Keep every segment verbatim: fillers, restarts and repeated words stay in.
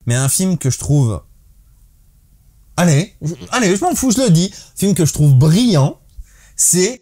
mais un film que je trouve... Allez, je... allez, je m'en fous, je le dis. Film que je trouve brillant, c'est...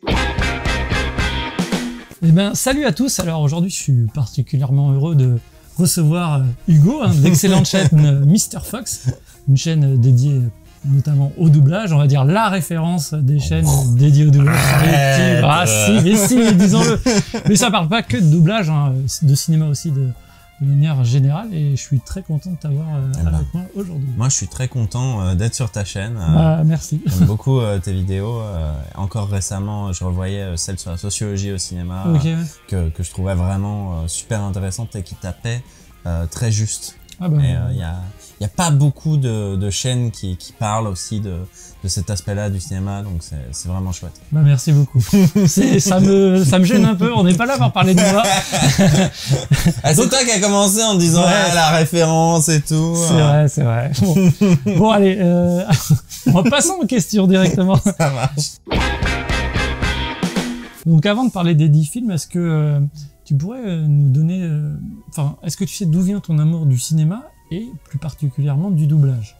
Eh ben, salut à tous. Alors aujourd'hui, je suis particulièrement heureux de recevoir euh, Hugo, hein, de l'excellente chaîne euh, Mister Fox, une chaîne euh, dédiée euh, notamment au doublage, on va dire la référence des chaînes oh. dédiées au doublage. Arrête. Ah si, mais si, disons-le. Mais ça parle pas que de doublage, hein, de cinéma aussi de, de manière générale, et je suis très content de t'avoir euh, eh ben, avec moi aujourd'hui. Moi, je suis très content euh, d'être sur ta chaîne. Euh, ah, merci. J'aime beaucoup euh, tes vidéos. Euh, encore récemment, je revoyais euh, celle sur la sociologie au cinéma, okay, euh, ouais. que, que je trouvais vraiment euh, super intéressante et qui tapait euh, très juste. Ah bah, et il euh, y a, y a pas beaucoup de, de chaînes qui, qui parlent aussi de, de cet aspect-là du cinéma, donc c'est vraiment chouette. Bah merci beaucoup. ça me ça me gêne un peu. On n'est pas là pour parler de moi. ah, c'est toi qui as commencé en disant ouais, ah, la référence et tout. C'est vrai, c'est vrai. Bon, bon allez, euh, on va passer aux questions directement. Ça marche. Donc avant de parler des dix films, est-ce que euh, tu pourrais euh, nous donner, enfin, euh, est-ce que tu sais d'où vient ton amour du cinéma et plus particulièrement du doublage?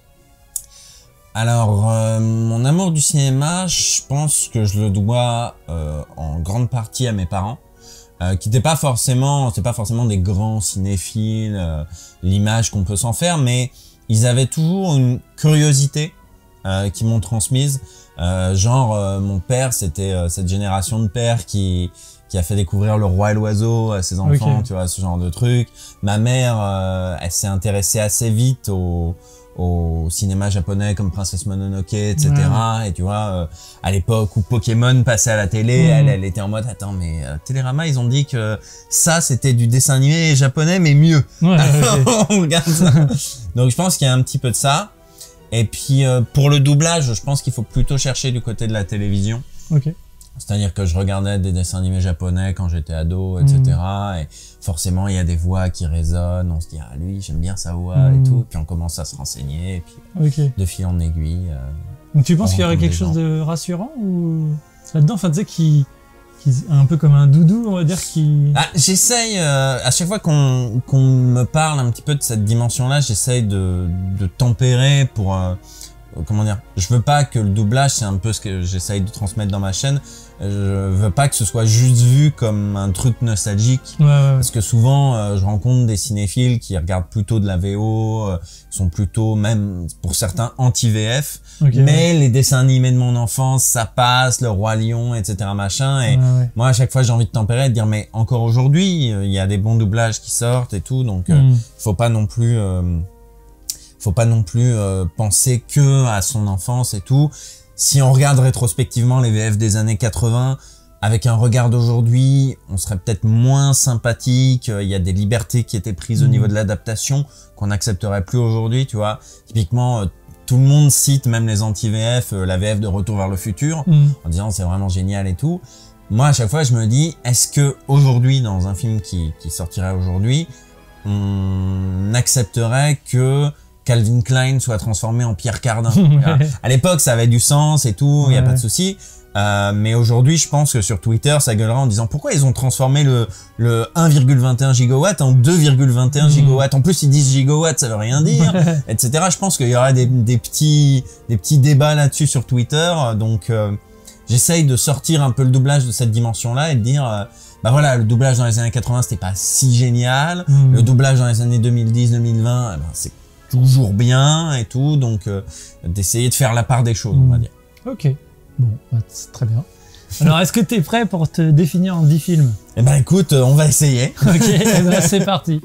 Alors, euh, mon amour du cinéma, je pense que je le dois euh, en grande partie à mes parents, euh, qui n'étaient pas forcément, c'est pas forcément des grands cinéphiles, euh, l'image qu'on peut s'en faire, mais ils avaient toujours une curiosité euh, qui m'ont transmise. Euh, genre, euh, mon père, c'était euh, cette génération de pères qui qui a fait découvrir Le Roi et l'Oiseau à ses enfants, okay. Tu vois, ce genre de truc. Ma mère, euh, elle s'est intéressée assez vite au, au cinéma japonais comme Princesse Mononoke, et cetera. Ouais. Et tu vois, euh, à l'époque où Pokémon passait à la télé, mmh. elle, elle était en mode, attends, mais euh, Télérama, ils ont dit que ça, c'était du dessin animé japonais, mais mieux. Ouais, okay. On regarde ça. Donc, je pense qu'il y a un petit peu de ça. Et puis, euh, pour le doublage, je pense qu'il faut plutôt chercher du côté de la télévision. Ok. C'est-à-dire que je regardais des dessins animés japonais quand j'étais ado, et cetera. Mmh. Et forcément, il y a des voix qui résonnent. On se dit, ah, lui, j'aime bien sa voix mmh. et tout. Puis on commence à se renseigner. Et puis, okay. de fil en aiguille. Euh, Donc tu penses qu'il y aurait quelque chose de rassurant ou là-dedans, enfin, tu sais, qui, qui un peu comme un doudou, on va dire, qui. Ah, j'essaye, euh, à chaque fois qu'on qu'on me parle un petit peu de cette dimension-là, j'essaye de, de tempérer pour. Euh, comment dire, je veux pas que le doublage, c'est un peu ce que j'essaye de transmettre dans ma chaîne, je veux pas que ce soit juste vu comme un truc nostalgique, ouais, ouais, ouais. Parce que souvent euh, je rencontre des cinéphiles qui regardent plutôt de la V O, euh, sont plutôt même pour certains anti-V F, okay, mais ouais. Les dessins animés de mon enfance, ça passe, Le Roi Lion, et cetera machin, et ouais, ouais. Moi à chaque fois j'ai envie de tempérer et de dire mais encore aujourd'hui il y a des bons doublages qui sortent et tout, donc mm. euh, faut pas non plus euh, faut pas non plus euh, penser que à son enfance et tout. Si on regarde rétrospectivement les V F des années quatre-vingts, avec un regard d'aujourd'hui, on serait peut-être moins sympathique. Il y a des libertés qui étaient prises mmh. au niveau de l'adaptation qu'on n'accepterait plus aujourd'hui, tu vois. Typiquement, euh, tout le monde cite, même les anti-V F, euh, la V F de Retour vers le futur, mmh. en disant c'est vraiment génial et tout. Moi, à chaque fois, je me dis, est-ce que aujourd'hui, dans un film qui, qui sortirait aujourd'hui, on accepterait que Calvin Klein soit transformé en Pierre Cardin. Ouais. À l'époque, ça avait du sens et tout, il ouais. y a pas de souci. Euh, mais aujourd'hui, je pense que sur Twitter, ça gueulera en disant pourquoi ils ont transformé le, le un virgule vingt et un gigawatt en deux virgule vingt et un mmh. gigawatts. En plus, ils disent gigawatt, ça veut rien dire, et cetera. Je pense qu'il y aura des, des petits, des petits débats là-dessus sur Twitter. Donc, euh, j'essaye de sortir un peu le doublage de cette dimension-là et de dire, euh, bah voilà, le doublage dans les années quatre-vingts, c'était pas si génial. Mmh. Le doublage dans les années deux mille dix deux mille vingt, eh ben, c'est toujours bien et tout, donc euh, d'essayer de faire la part des choses, mmh. on va dire. Ok, bon, bah, c'est très bien. Alors, est-ce que tu es prêt pour te définir en dix films? Eh ben écoute, euh, on va essayer. Ok, eh ben, c'est parti.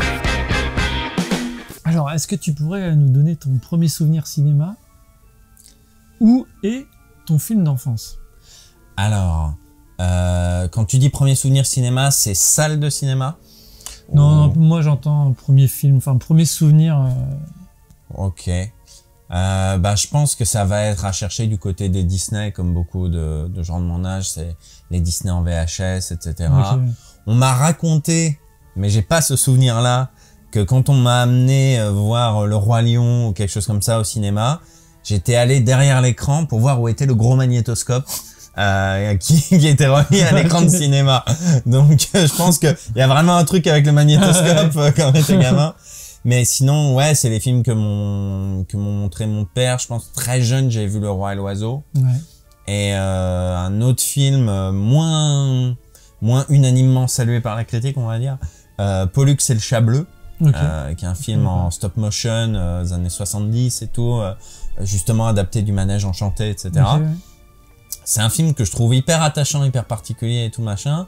Alors, est-ce que tu pourrais nous donner ton premier souvenir cinéma? Où est ton film d'enfance? Alors, euh, quand tu dis premier souvenir cinéma, c'est salle de cinéma? Non, non, moi j'entends premier film, enfin premier souvenir. Euh... Ok. Euh, bah, je pense que ça va être à chercher du côté des Disney, comme beaucoup de, de gens de mon âge, c'est les Disney en V H S, et cetera. Okay. On m'a raconté, mais j'ai pas ce souvenir-là, que quand on m'a amené voir Le Roi Lion ou quelque chose comme ça au cinéma, j'étais allé derrière l'écran pour voir où était le gros magnétoscope. Euh, qui, qui était remis à l'écran de cinéma. Donc, euh, je pense qu'il y a vraiment un truc avec le magnétoscope euh, quand on était gamin. Mais sinon, ouais, c'est les films que m'ont que m'ont montré mon père. Je pense très jeune, j'ai vu Le Roi et l'Oiseau. Ouais. Et euh, un autre film euh, moins moins unanimement salué par la critique, on va dire, euh, Pollux et le Chat Bleu, Okay. euh, qui est un film en stop motion euh, des années soixante-dix et tout, euh, justement adapté du Manège Enchanté, et cetera. Okay, ouais. C'est un film que je trouve hyper attachant, hyper particulier et tout machin.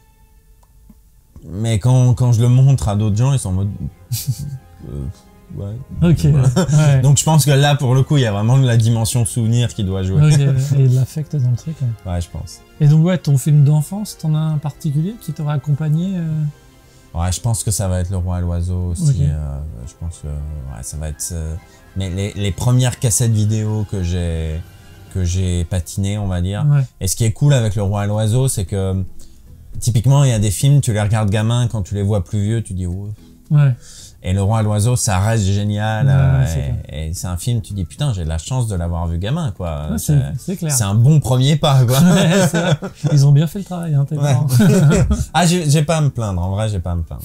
Mais quand, quand je le montre à d'autres gens, ils sont en mode... euh, ouais. Ok. Ouais. Donc je pense que là, pour le coup, il y a vraiment de la dimension souvenir qui doit jouer. Okay, et de l'affect dans le truc. Ouais. Ouais, je pense. Et donc, ouais, ton film d'enfance, t'en as un particulier qui t'aurait accompagné euh... Ouais, je pense que ça va être Le Roi et l'Oiseau aussi. Okay. Euh, je pense que ouais, ça va être... Euh... Mais les, les premières cassettes vidéo que j'ai que j'ai patinées, on va dire. Ouais. Et ce qui est cool avec Le Roi et l'Oiseau, c'est que typiquement, il y a des films, tu les regardes gamin, quand tu les vois plus vieux, tu dis oh. Ouais. Et Le Roi et l'Oiseau, ça reste génial. Ouais, euh, c'est et c'est un film, tu dis putain, j'ai de la chance de l'avoir vu gamin, quoi. Ouais, c'est c'est clair. C'est un bon premier pas, quoi. Ouais, c'est vrai. Ils ont bien fait le travail, hein, tes Ouais. parents. Ah, j'ai j'ai pas à me plaindre, en vrai, j'ai pas à me plaindre.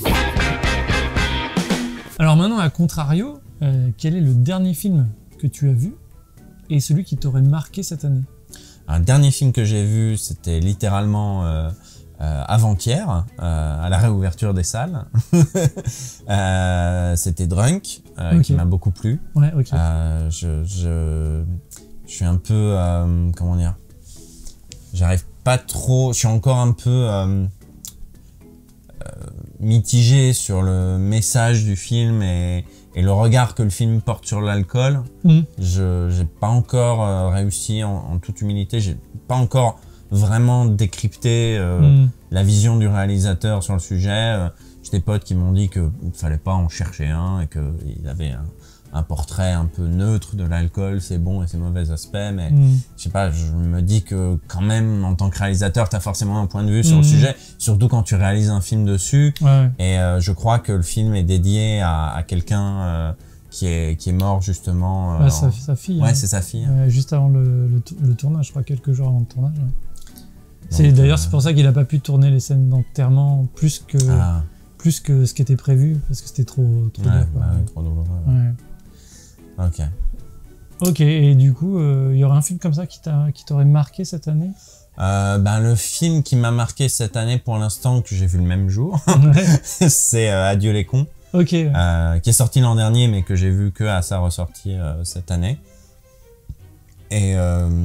Alors maintenant, à contrario, euh, quel est le dernier film que tu as vu et celui qui t'aurait marqué cette année? Un dernier film que j'ai vu, c'était littéralement euh, euh, avant-hier, euh, à la réouverture des salles. euh, c'était Drunk, euh, Okay. qui m'a beaucoup plu. Ouais, ok. Euh, je, je, je suis un peu, euh, comment dire, j'arrive pas trop, je suis encore un peu euh, euh, mitigé sur le message du film et, et le regard que le film porte sur l'alcool. Mmh. Je j'ai pas encore euh, réussi, en, en toute humilité, j'ai pas encore vraiment décrypté euh, Mmh. la vision du réalisateur sur le sujet. Euh, j'ai des potes qui m'ont dit qu'il fallait pas en chercher un et qu'il avait un, un portrait un peu neutre de l'alcool, ses bons et ses mauvais aspects, mais Mmh. je sais pas, je me dis que quand même, en tant que réalisateur, t'as forcément un point de vue sur Mmh. le sujet, surtout quand tu réalises un film dessus. Ouais. Et euh, je crois que le film est dédié à, à quelqu'un euh, qui est qui est mort justement. Euh, Ouais, en- sa, sa fille. Ouais, hein. c'est sa fille. Ouais, juste avant le, le, tou- le tournage, je crois, quelques jours avant le tournage. Ouais. C'est Donc, d'ailleurs euh, c'est pour ça qu'il a pas pu tourner les scènes d'enterrement plus que Ah, plus que ce qui était prévu parce que c'était trop trop ouais, dur, quoi. bah ouais, trop douloureux. ouais. Ouais. Ok. Ok, et du coup, il euh, y aurait un film comme ça qui t'a qui t'aurait marqué cette année? Euh, ben le film qui m'a marqué cette année pour l'instant que j'ai vu le même jour, Ouais. c'est euh, Adieu les cons, Ok. Ouais. euh, qui est sorti l'an dernier mais que j'ai vu que à sa ressortie euh, cette année. Et euh,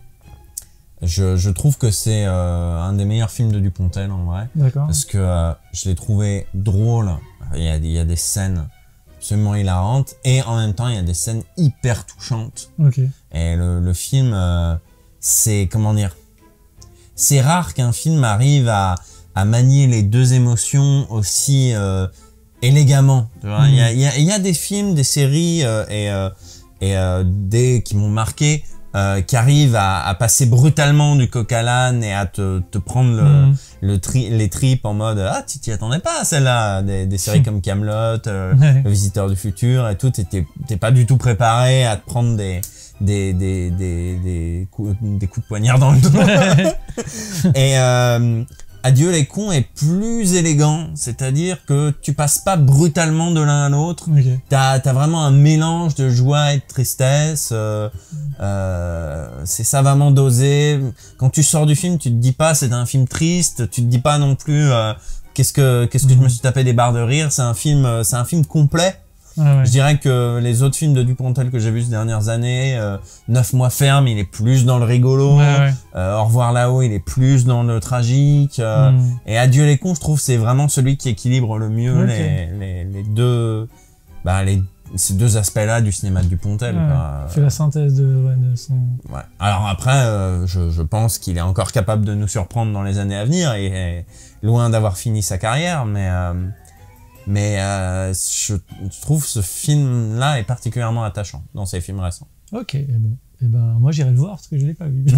je, je trouve que c'est euh, un des meilleurs films de Dupontel en vrai, D'accord. parce que euh, je l'ai trouvé drôle. Il y a, il y a des scènes absolument hilarantes et en même temps il y a des scènes hyper touchantes. Ok. Et le, le film, euh, c'est comment dire, c'est rare qu'un film arrive à, à manier les deux émotions aussi euh, élégamment. Tu vois, il Mhm. y, a, il y, a, il y a des films, des séries euh, et, euh, et euh, des qui m'ont marqué, euh, qui arrivent à, à passer brutalement du coq à l'âne et à te, te prendre le, Mhm. le tri, les tripes en mode ah tu t'y attendais pas à celle-là. Des, des séries comme Kaamelott, euh, Ouais. Le Visiteur du Futur et tout, t'es t'es pas du tout préparé à te prendre des des des des des coups, des coups de poignard dans le dos. Et euh, Adieu les cons est plus élégant, c'est-à-dire que tu passes pas brutalement de l'un à l'autre. Ok. T'as t'as vraiment un mélange de joie et de tristesse. Euh, euh, c'est savamment dosé. Quand tu sors du film, tu te dis pas c'est un film triste. Tu te dis pas non plus euh, qu'est-ce que qu'est-ce que je me suis tapé des barres de rire. C'est un film euh, c'est un film complet. Ouais, ouais. Je dirais que les autres films de Dupontel que j'ai vus ces dernières années, euh, Neuf mois ferme, il est plus dans le rigolo. Ouais, ouais. Euh, Au revoir là-haut, il est plus dans le tragique. Euh, Mhm. Et Adieu les cons, je trouve, c'est vraiment celui qui équilibre le mieux Ok. les, les, les deux, bah, les, ces deux aspects-là du cinéma de Dupontel. Ouais. quoi. Fait la synthèse de, ouais, de son. Ouais. Alors après, euh, je, je pense qu'il est encore capable de nous surprendre dans les années à venir et est loin d'avoir fini sa carrière, mais euh, mais euh, je, je trouve ce film-là est particulièrement attachant dans ses films récents. Ok, et bon. Et ben, moi j'irai le voir parce que je l'ai pas vu.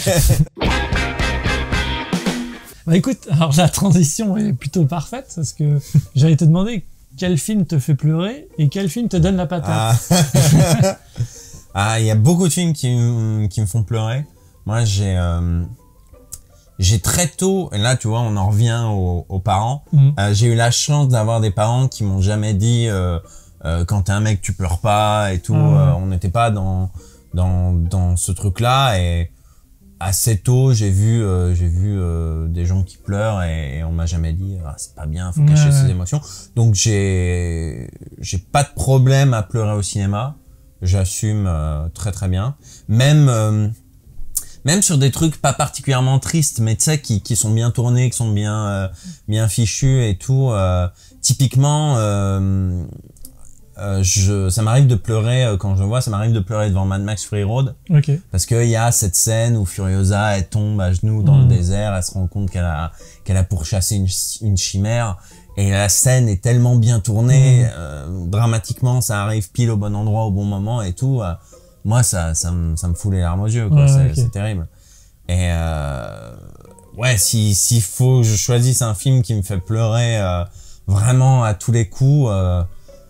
Bah écoute, alors la transition est plutôt parfaite parce que j'allais te demander quel film te fait pleurer et quel film te donne la patate. Ah, ah, il y a beaucoup de films qui, m- qui me font pleurer. Moi, j'ai euh, j'ai très tôt, et là, tu vois, on en revient aux, aux parents. Mhm. Euh, j'ai eu la chance d'avoir des parents qui m'ont jamais dit euh, euh, quand t'es un mec tu pleures pas et tout. Ah ouais. euh, on n'était pas dans dans dans ce truc là et assez tôt j'ai vu euh, j'ai vu euh, des gens qui pleurent et, et on m'a jamais dit ah, c'est pas bien, faut cacher Ouais, ses ouais. émotions. Donc j'ai j'ai pas de problème à pleurer au cinéma, j'assume euh, très très bien. Même euh, même sur des trucs pas particulièrement tristes, mais tu sais qui qui sont bien tournés, qui sont bien euh, bien fichus et tout. Euh, typiquement, euh, euh, je ça m'arrive de pleurer euh, quand je le vois, ça m'arrive de pleurer devant Mad Max Fury Road. Ok. Parce qu'il y a cette scène où Furiosa, elle tombe à genoux dans Mmh. le désert, elle se rend compte qu'elle a, qu'elle a pourchassé une, une chimère, et la scène est tellement bien tournée, Mmh. euh, dramatiquement, ça arrive pile au bon endroit, au bon moment et tout. Euh, moi, ça, ça me, ça me fout les larmes aux yeux, quoi. Ouais, c'est, ok. c'est terrible. Et euh, ouais, si, s'il faut que je choisisse un film qui me fait pleurer euh, vraiment à tous les coups, euh,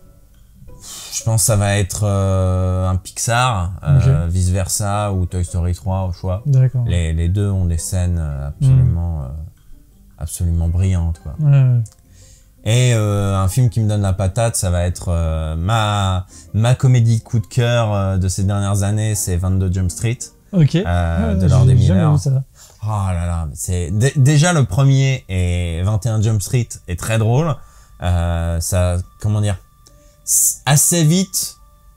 je pense que ça va être euh, un Pixar, euh, Ok. vice versa, ou Toy Story trois au choix. D'accord. Les, les deux ont des scènes euh, absolument, euh, absolument brillantes, quoi. Ouais, ouais. Et euh, un film qui me donne la patate, ça va être euh, ma ma comédie coup de cœur euh, de ces dernières années, c'est vingt-deux Jump Street Ok. euh, Ouais, de j'ai Lord jamais Miller. vu ça. Oh là là, c'est dé- déjà le premier et vingt et un Jump Street est très drôle. Euh, ça, comment dire, s- assez vite,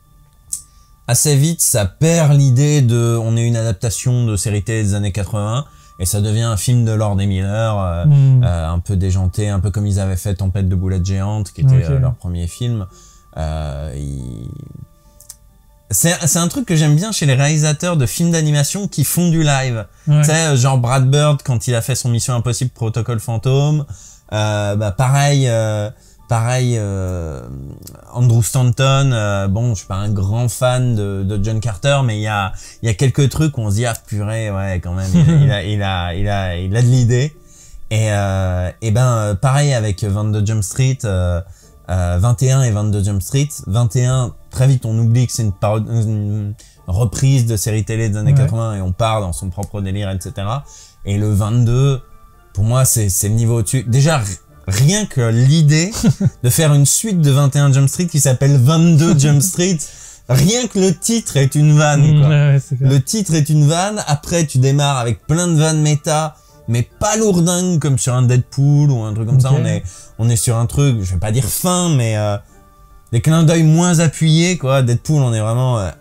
assez vite, ça perd l'idée de, on est une adaptation de série télé des années quatre-vingts et ça devient un film de Lord et Miller, euh, Mmh. euh, un peu déjanté, un peu comme ils avaient fait Tempête de boulettes géantes, qui était Ok. euh, leur premier film. Euh, il- C'est c'est un truc que j'aime bien chez les réalisateurs de films d'animation qui font du live. Ouais. Tu sais, genre Brad Bird quand il a fait son Mission Impossible Protocole Fantôme. Euh, bah pareil, euh, pareil. Euh, Andrew Stanton. Euh, bon, je suis pas un grand fan de, de John Carter, mais il y a il y a quelques trucs où on se dit ah purée, ouais quand même, il, il a il a il a il a de l'idée. Et euh, et ben euh, pareil avec vingt-deux Jump Street. Euh, Euh, vingt et un et vingt-deux Jump Street. vingt et un, très vite on oublie que c'est une, paro- une reprise de série télé des années Ouais. quatre-vingts et on part dans son propre délire, et cetera. Et le vingt-deux, pour moi c'est c'est le niveau au-dessus. Déjà r- rien que l'idée de faire une suite de vingt et un Jump Street qui s'appelle vingt-deux Jump Street, rien que le titre est une vanne, Mmh, quoi. ouais, ouais, c'est clair. Le titre est une vanne, après tu démarres avec plein de vannes méta, mais pas lourdingue comme sur un Deadpool ou un truc comme ça. Ok. On est, on est sur un truc, je vais pas dire fin, mais euh, des clins d'œil moins appuyés, quoi. Deadpool, on est vraiment... Euh...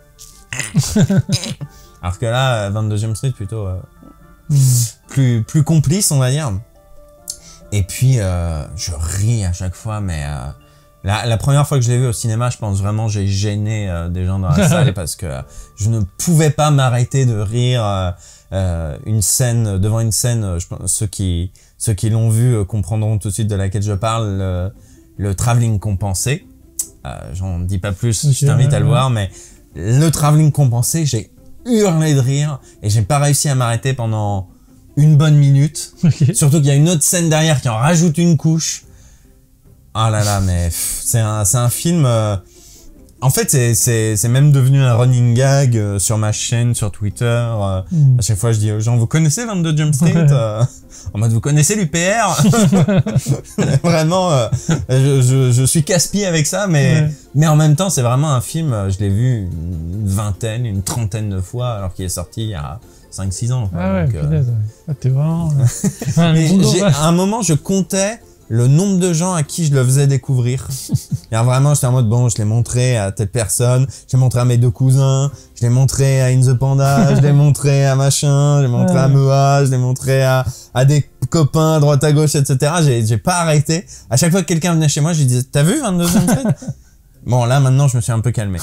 Alors que là, euh, vingt-deux Jump Street, plutôt euh, Mmh. plus, plus complice, on va dire. Et puis, euh, je ris à chaque fois, mais... Euh, la, la première fois que je l'ai vu au cinéma, je pense vraiment j'ai gêné euh, des gens dans la salle parce que euh, je ne pouvais pas m'arrêter de rire. Euh, euh, une scène devant une scène, euh, je pense, ceux qui ceux qui l'ont vu euh, comprendront tout de suite de laquelle je parle. Le, le travelling compensé. Euh, j'en dis pas plus. Ok, je t'invite ouais, à le ouais. voir, mais le travelling compensé, j'ai hurlé de rire et j'ai pas réussi à m'arrêter pendant une bonne minute. Ok. Surtout qu'il y a une autre scène derrière qui en rajoute une couche. Ah là là, mais pff, c'est un, c'est un film... euh, en fait, c'est, c'est, c'est même devenu un running gag euh, sur ma chaîne, sur Twitter. euh, Mmh. à chaque fois, je dis aux gens, vous connaissez vingt-deux Jump Street Ouais. euh, en mode, vous connaissez l'U P R Vraiment, euh, je, je, je suis casse-pied avec ça, mais, Ouais. mais en même temps, c'est vraiment un film, euh, je l'ai vu une vingtaine, une trentaine de fois, alors qu'il est sorti il y a cinq six ans. quoi. Ah ouais, Donc, euh, punaise, ouais. Ah, t'es vraiment... euh, un mais bon j'ai- dommage. à un moment, je comptais le nombre de gens à qui je le faisais découvrir. Et alors vraiment, j'étais en mode, bon, je l'ai montré à telle personne, je l'ai montré à mes deux cousins, je l'ai montré à In the Panda, je l'ai montré à machin, je l'ai montré à Ouais. Mea, je l'ai montré à, à des copains à droite à gauche, et cetera. J'ai, j'ai pas arrêté. À chaque fois que quelqu'un venait chez moi, je lui disais, t'as vu vingt-deux Jump Street? Bon, là, maintenant, je me suis un peu calmé.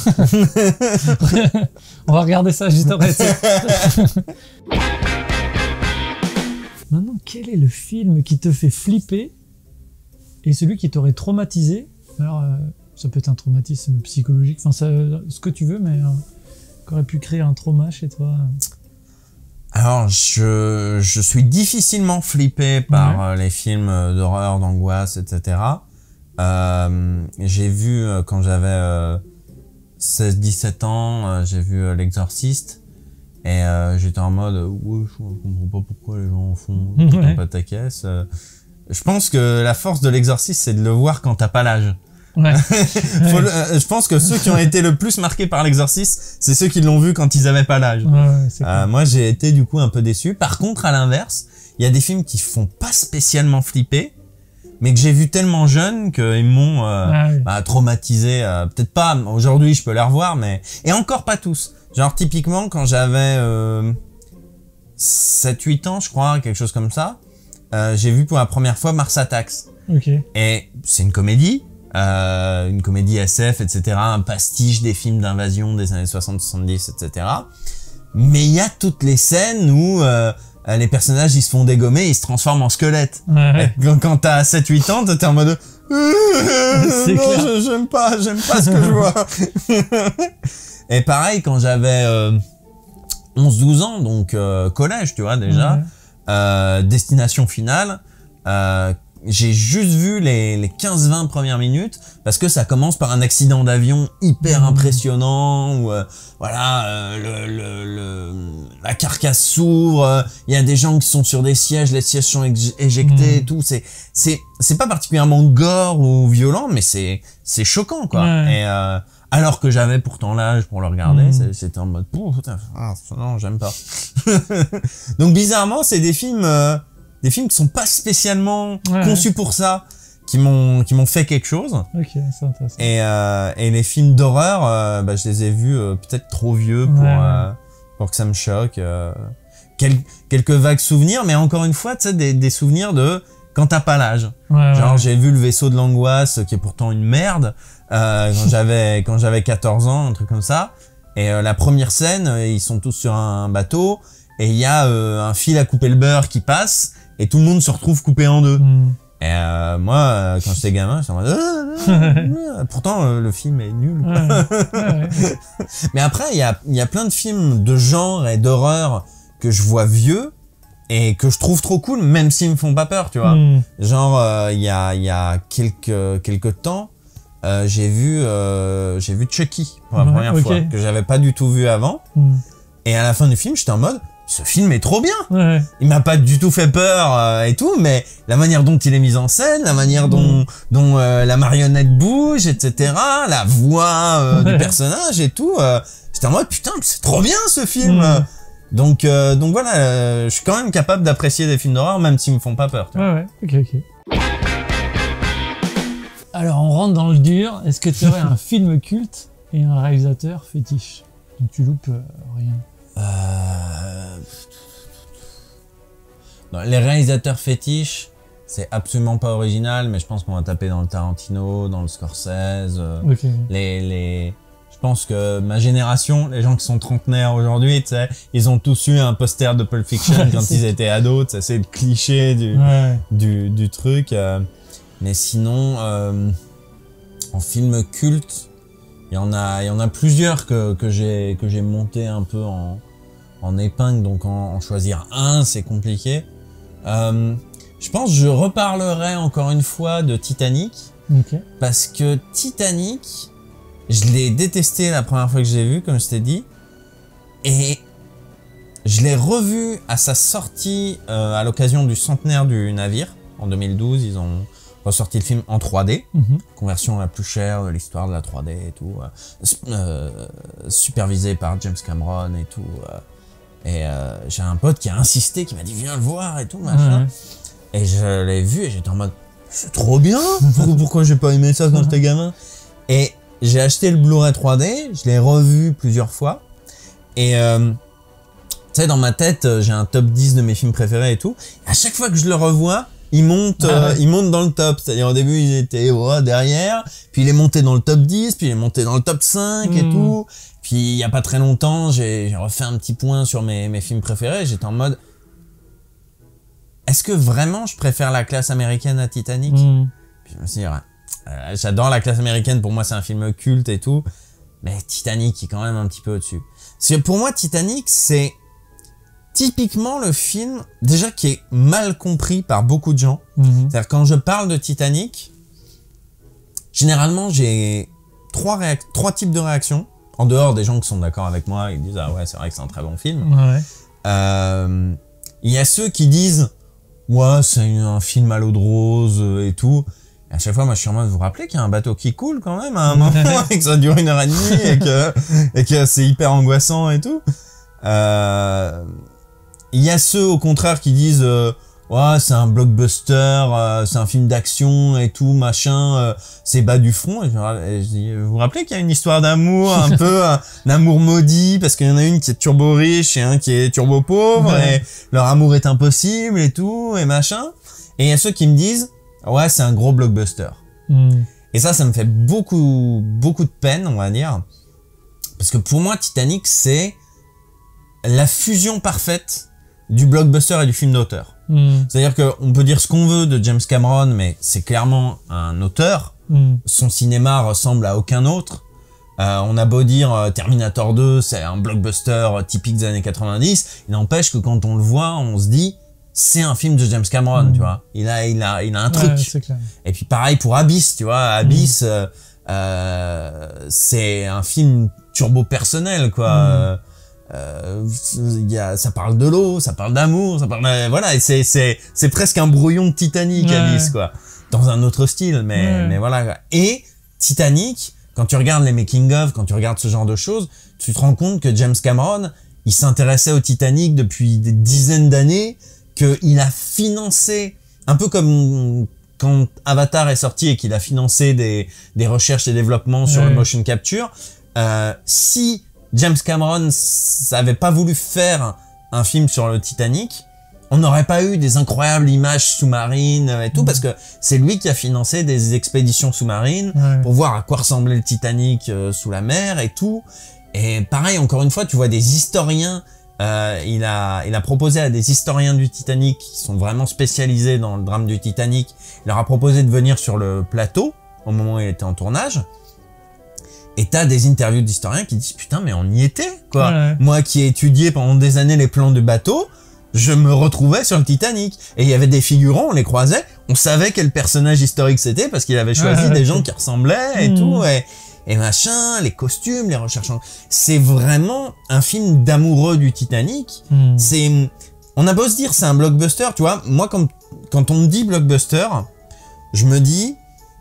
On va regarder ça juste après. tu sais. Maintenant, quel est le film qui te fait flipper et celui qui t'aurait traumatisé? Alors, euh, ça peut être un traumatisme psychologique, enfin, ça, ce que tu veux, mais euh, qui aurait pu créer un trauma chez toi. Alors, je, je suis difficilement flippé par Ouais. euh, les films euh, d'horreur, d'angoisse, et cetera. Euh, j'ai vu, euh, quand j'avais euh, seize dix-sept ans, euh, j'ai vu euh, L'Exorciste. Et euh, j'étais en mode, euh, ouais, je comprends pas pourquoi les gens en font tout Ouais. un pataquès. Euh, je pense que la force de L'Exorciste, c'est de le voir quand t'as pas l'âge. Ouais. Faut le- euh, je pense que ceux qui ont été le plus marqués par l'exorcisme, c'est ceux qui l'ont vu quand ils avaient pas l'âge. Ouais, ouais, c'est Euh, cool. moi, j'ai été du coup un peu déçu. Par contre, à l'inverse, il y a des films qui font pas spécialement flipper, mais que j'ai vu tellement jeune qu'ils m'ont euh, Ah oui. bah, traumatisé. Euh, Peut-être pas, aujourd'hui je peux les revoir, mais... Et encore pas tous. Genre typiquement quand j'avais euh, sept huit ans, je crois, quelque chose comme ça, euh, j'ai vu pour la première fois Mars Attacks. Ok. Et c'est une comédie, euh, une comédie S F, et cetera, un pastiche des films d'invasion des années soixante soixante-dix, et cetera. Mais il y a toutes les scènes où euh, les personnages ils se font dégommer, ils se transforment en squelettes. Ouais, ouais. Et Quand, quand t'as sept huit ans, t'es en mode C'est non, clair. je- j'aime pas, j'aime pas ce que je vois. Et pareil quand j'avais euh, onze douze ans, donc euh, collège, tu vois déjà, Ouais. euh, Destination Finale, euh, j'ai juste vu les, les quinze vingt premières minutes parce que ça commence par un accident d'avion hyper Mmh. impressionnant où euh, voilà euh, le, le, le- la carcasse s'ouvre, il y a des gens qui sont sur des sièges, les sièges sont éj- éjectés Mmh. et tout, c'est c'est c'est pas particulièrement gore ou violent mais c'est c'est choquant quoi. Ouais. Et euh, alors que j'avais pourtant l'âge pour le regarder, Mmh. c'est- j'étais en mode Pouh, putain, ah, non, j'aime pas. Donc bizarrement, c'est des films euh, des films qui sont pas spécialement Ouais, conçus pour ça, qui m'ont qui m'ont fait quelque chose. Ok, c'est intéressant. Et euh, et les films d'horreur, euh, bah, je les ai vus euh, peut-être trop vieux pour Ouais, ouais. euh, pour que ça me choque. Euh, Quel- quelques vagues souvenirs, mais encore une fois, tu sais, des, des souvenirs de quand t'as pas l'âge. Ouais, Genre ouais. j'ai vu Le Vaisseau de l'angoisse, qui est pourtant une merde, euh, quand j'avais quand j'avais quatorze ans, un truc comme ça. Et euh, la première scène, euh, ils sont tous sur un bateau et il y a euh, un fil à couper le beurre qui passe et tout le monde se retrouve coupé en deux. Hmm. Et euh, moi, euh, quand j'étais gamin, j'étais en mode ah, ah, ah. Pourtant euh, le film est nul. Ouais, ouais, ouais. Mais après, il y a il y a plein de films de genre et d'horreur que je vois vieux et que je trouve trop cool, même s'ils me font pas peur, tu vois. Hmm. Genre euh, il y a il y a quelques quelques temps, euh, j'ai vu euh, j'ai vu Chucky pour la Ouais, première ok. fois que j'avais pas du tout vu avant. Hmm. Et à la fin du film, j'étais en mode ce film est trop bien. Ouais. Il m'a pas du tout fait peur euh, et tout, mais la manière dont il est mis en scène, la manière dont dont euh, la marionnette bouge, et cetera, la voix euh, Ouais. du personnage et tout, euh, j'étais en mode putain, c'est trop bien ce film. Mm. Donc euh, donc voilà, euh, je suis quand même capable d'apprécier des films d'horreur même s'ils me font pas peur. Tu vois. Ouais, ouais, ok, ok. Alors, on rentre dans le dur. Est-ce que tu aurais un film culte et un réalisateur fétiche? Donc, tu loupes euh, rien. Euh... Non, les réalisateurs fétiches, c'est absolument pas original, mais je pense qu'on va taper dans le Tarantino, dans le Scorsese. euh, Ok. les, les... Je pense que ma génération, les gens qui sont trentenaires aujourd'hui, tu sais, ils ont tous eu un poster de Pulp Fiction quand C'est- ils étaient ados. Tu sais, c'est le cliché du, Ouais. du, du truc. euh. Mais sinon, euh, en film culte, il y en a, il y en a plusieurs que, que j'ai, que j'ai monté un peu en, en épingle. Donc en, en choisir un, c'est compliqué. Euh, je pense que je reparlerai encore une fois de Titanic. Ok. Parce que Titanic, je l'ai détesté la première fois que je l'ai vu, comme je t'ai dit. Et je l'ai revu à sa sortie euh, à l'occasion du centenaire du navire. En deux mille douze, ils ont ressorti le film en trois D. Mhm. Conversion la plus chère de l'histoire de la trois D et tout. Euh, euh, supervisé par James Cameron et tout. Euh, et euh, j'ai un pote qui a insisté, qui m'a dit viens le voir et tout, machin. Ouais. Et je l'ai vu et j'étais en mode c'est trop bien. Pourquoi, pourquoi j'ai pas aimé ça quand j'étais gamin? Et j'ai acheté le Blu-ray trois D, je l'ai revu plusieurs fois. Et euh, tu sais, dans ma tête, j'ai un top dix de mes films préférés et tout. Et à chaque fois que je le revois, il monte, Ah euh, ouais. il monte dans le top. C'est-à-dire au début, il était oh, derrière, puis il est monté dans le top dix, puis il est monté dans le top cinq et Mm. tout. Puis il y a pas très longtemps, j'ai j'ai refait un petit point sur mes, mes films préférés. J'étais en mode, est-ce que vraiment je préfère la classe américaine à Titanic? Mhm. Puis je me suis dit, ouais, euh, j'adore la classe américaine, pour moi c'est un film culte et tout, mais Titanic est quand même un petit peu au-dessus. Parce que pour moi Titanic c'est typiquement le film déjà qui est mal compris par beaucoup de gens. Mhm. C'est-à-dire quand je parle de Titanic, généralement j'ai trois, réac- trois types de réactions, en dehors des gens qui sont d'accord avec moi, ils disent ah ouais c'est vrai que c'est un très bon film. Ouais. Euh, Il y a ceux qui disent ouais c'est un film à l'eau de rose euh, et tout. Et à chaque fois, moi, je suis en mode, vous vous rappelez qu'il y a un bateau qui coule quand même à un moment et que ça dure une heure et demie et que, et que c'est hyper angoissant et tout. Euh, il y a ceux, au contraire, qui disent, euh, ouais, c'est un blockbuster, euh, c'est un film d'action et tout, machin, euh, c'est bas du front. Et je, et je dis, vous vous rappelez qu'il y a une histoire d'amour, un peu, un, un amour maudit, parce qu'il y en a une qui est turbo riche et un qui est turbo pauvre, ouais. Et leur amour est impossible et tout, et machin. Et il y a ceux qui me disent, ouais, c'est un gros blockbuster. Mm. Et ça, ça me fait beaucoup, beaucoup de peine, on va dire. Parce que pour moi, Titanic, c'est la fusion parfaite du blockbuster et du film d'auteur. Mm. C'est-à-dire qu'on peut dire ce qu'on veut de James Cameron, mais c'est clairement un auteur. Mm. Son cinéma ressemble à aucun autre. Euh, on a beau dire euh, Terminator deux, c'est un blockbuster typique des années quatre-vingt-dix. Il n'empêche que quand on le voit, on se dit... c'est un film de James Cameron, mmh. tu vois. Il a, il a, il a un truc. Ouais, c'est clair. Et puis pareil pour Abyss, tu vois. Abyss, mmh. euh, euh, c'est un film turbo personnel, quoi. Mmh. Euh, y a, ça parle de l'eau, ça parle d'amour, ça parle, de, voilà. Et c'est, c'est, c'est presque un brouillon de Titanic, ouais. Abyss, quoi. Dans un autre style, mais, ouais. mais voilà. Et Titanic, quand tu regardes les making of, quand tu regardes ce genre de choses, tu te rends compte que James Cameron, il s'intéressait au Titanic depuis des dizaines d'années. Qu'il a financé, un peu comme quand Avatar est sorti et qu'il a financé des, des recherches et développements sur ouais. le motion capture. Euh, si James Cameron n'avait pas voulu faire un film sur le Titanic, on n'aurait pas eu des incroyables images sous-marines et tout, mmh. parce que c'est lui qui a financé des expéditions sous-marines ouais. pour voir à quoi ressemblait le Titanic euh, sous la mer et tout. Et pareil, encore une fois, tu vois des historiens. Euh, il a, il a proposé à des historiens du Titanic qui sont vraiment spécialisés dans le drame du Titanic, il leur a proposé de venir sur le plateau au moment où il était en tournage. Et t'as des interviews d'historiens qui disent putain mais on y était quoi. Ouais. Moi qui ai étudié pendant des années les plans du bateau, je me retrouvais sur le Titanic et il y avait des figurants, on les croisait, on savait quel personnage historique c'était parce qu'il avait choisi ouais, des ouais. gens qui ressemblaient et mmh. tout. Et, et machin, les costumes, les recherches. C'est vraiment un film d'amoureux du Titanic. Mm. C'est, on a beau se dire c'est un blockbuster, tu vois. Moi, quand, quand on me dit blockbuster, je me dis,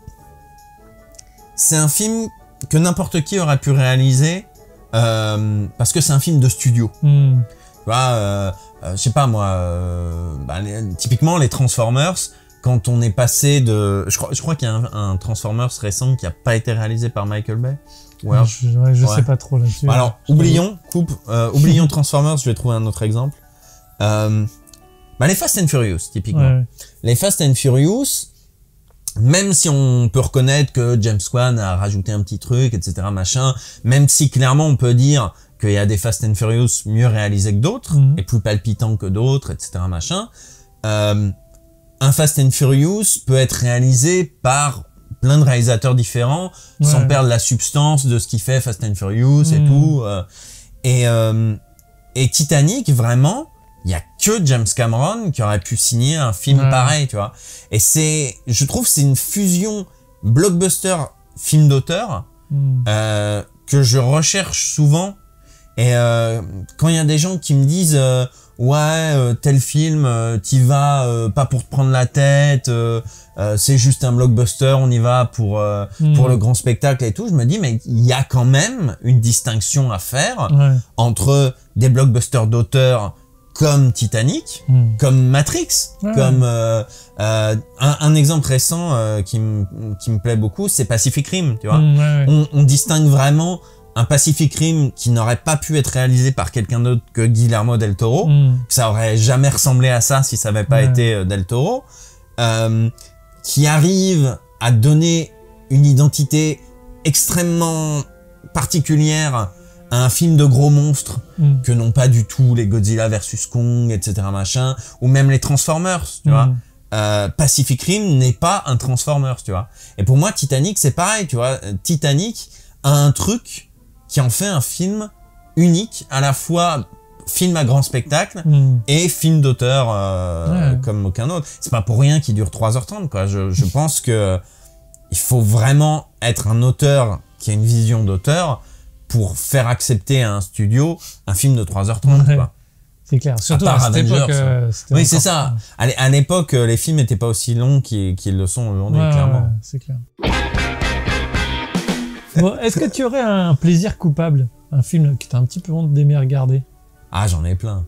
c'est un film que n'importe qui aurait pu réaliser euh, parce que c'est un film de studio. Mm. Tu vois, euh, euh, je sais pas moi, euh, bah, les, typiquement les Transformers. Quand on est passé de... Je crois, je crois qu'il y a un, un Transformers récent qui n'a pas été réalisé par Michael Bay. Ou alors, je ouais, je ouais. sais pas trop là-dessus. Alors, oublions, coupe, euh, oublions Transformers, je vais trouver un autre exemple. Euh, bah, les Fast and Furious, typiquement. Ouais. Les Fast and Furious, même si on peut reconnaître que James Wan a rajouté un petit truc, et cetera, machin, même si clairement on peut dire qu'il y a des Fast and Furious mieux réalisés que d'autres, mm-hmm. et plus palpitants que d'autres, et cetera, machin, euh, un Fast and Furious peut être réalisé par plein de réalisateurs différents ouais. sans perdre la substance de ce qui fait Fast and Furious mmh. et tout. Euh, et, euh, et Titanic, vraiment, il y a que James Cameron qui aurait pu signer un film ouais. pareil, tu vois. Et c'est, je trouve, c'est une fusion blockbuster film d'auteur mmh. euh, que je recherche souvent. Et euh, quand il y a des gens qui me disent euh, ouais euh, tel film euh, t'y vas euh, pas pour te prendre la tête, euh, euh, c'est juste un blockbuster, on y va pour euh, mmh. pour le grand spectacle et tout, je me dis mais il y a quand même une distinction à faire ouais. entre des blockbusters d'auteur comme Titanic, mmh. comme Matrix, ouais. comme euh, euh, un, un exemple récent euh, qui me qui me plaît beaucoup, c'est Pacific Rim, tu vois. Mmh, ouais, ouais. On, on distingue vraiment un Pacific Rim qui n'aurait pas pu être réalisé par quelqu'un d'autre que Guillermo del Toro, mm. que ça aurait jamais ressemblé à ça si ça n'avait pas ouais. été euh, del Toro, euh, qui arrive à donner une identité extrêmement particulière à un film de gros monstres mm. que n'ont pas du tout les Godzilla versus Kong, et cetera machin, ou même les Transformers, tu mm. vois. Euh, Pacific Rim n'est pas un Transformers, tu vois. Et pour moi, Titanic, c'est pareil, tu vois. Titanic a un truc qui en fait un film unique, à la fois film à grand spectacle mmh. et film d'auteur euh, ouais. comme aucun autre. C'est pas pour rien qu'il dure trois heures trente, quoi. Je, je pense que il faut vraiment être un auteur qui a une vision d'auteur pour faire accepter à un studio un film de trois heures trente, ouais. quoi. C'est clair. Surtout À à, part cette Avengers, époque. Euh, Oui, c'est ça. À l'é- à l'époque, euh, les films n'étaient pas aussi longs qu'ils qu'ils le sont aujourd'hui, Ouais, clairement. ouais, c'est clair. Bon, est-ce que tu aurais un plaisir coupable? Un film que t'as un petit peu honte d'aimer regarder? Ah, j'en ai plein.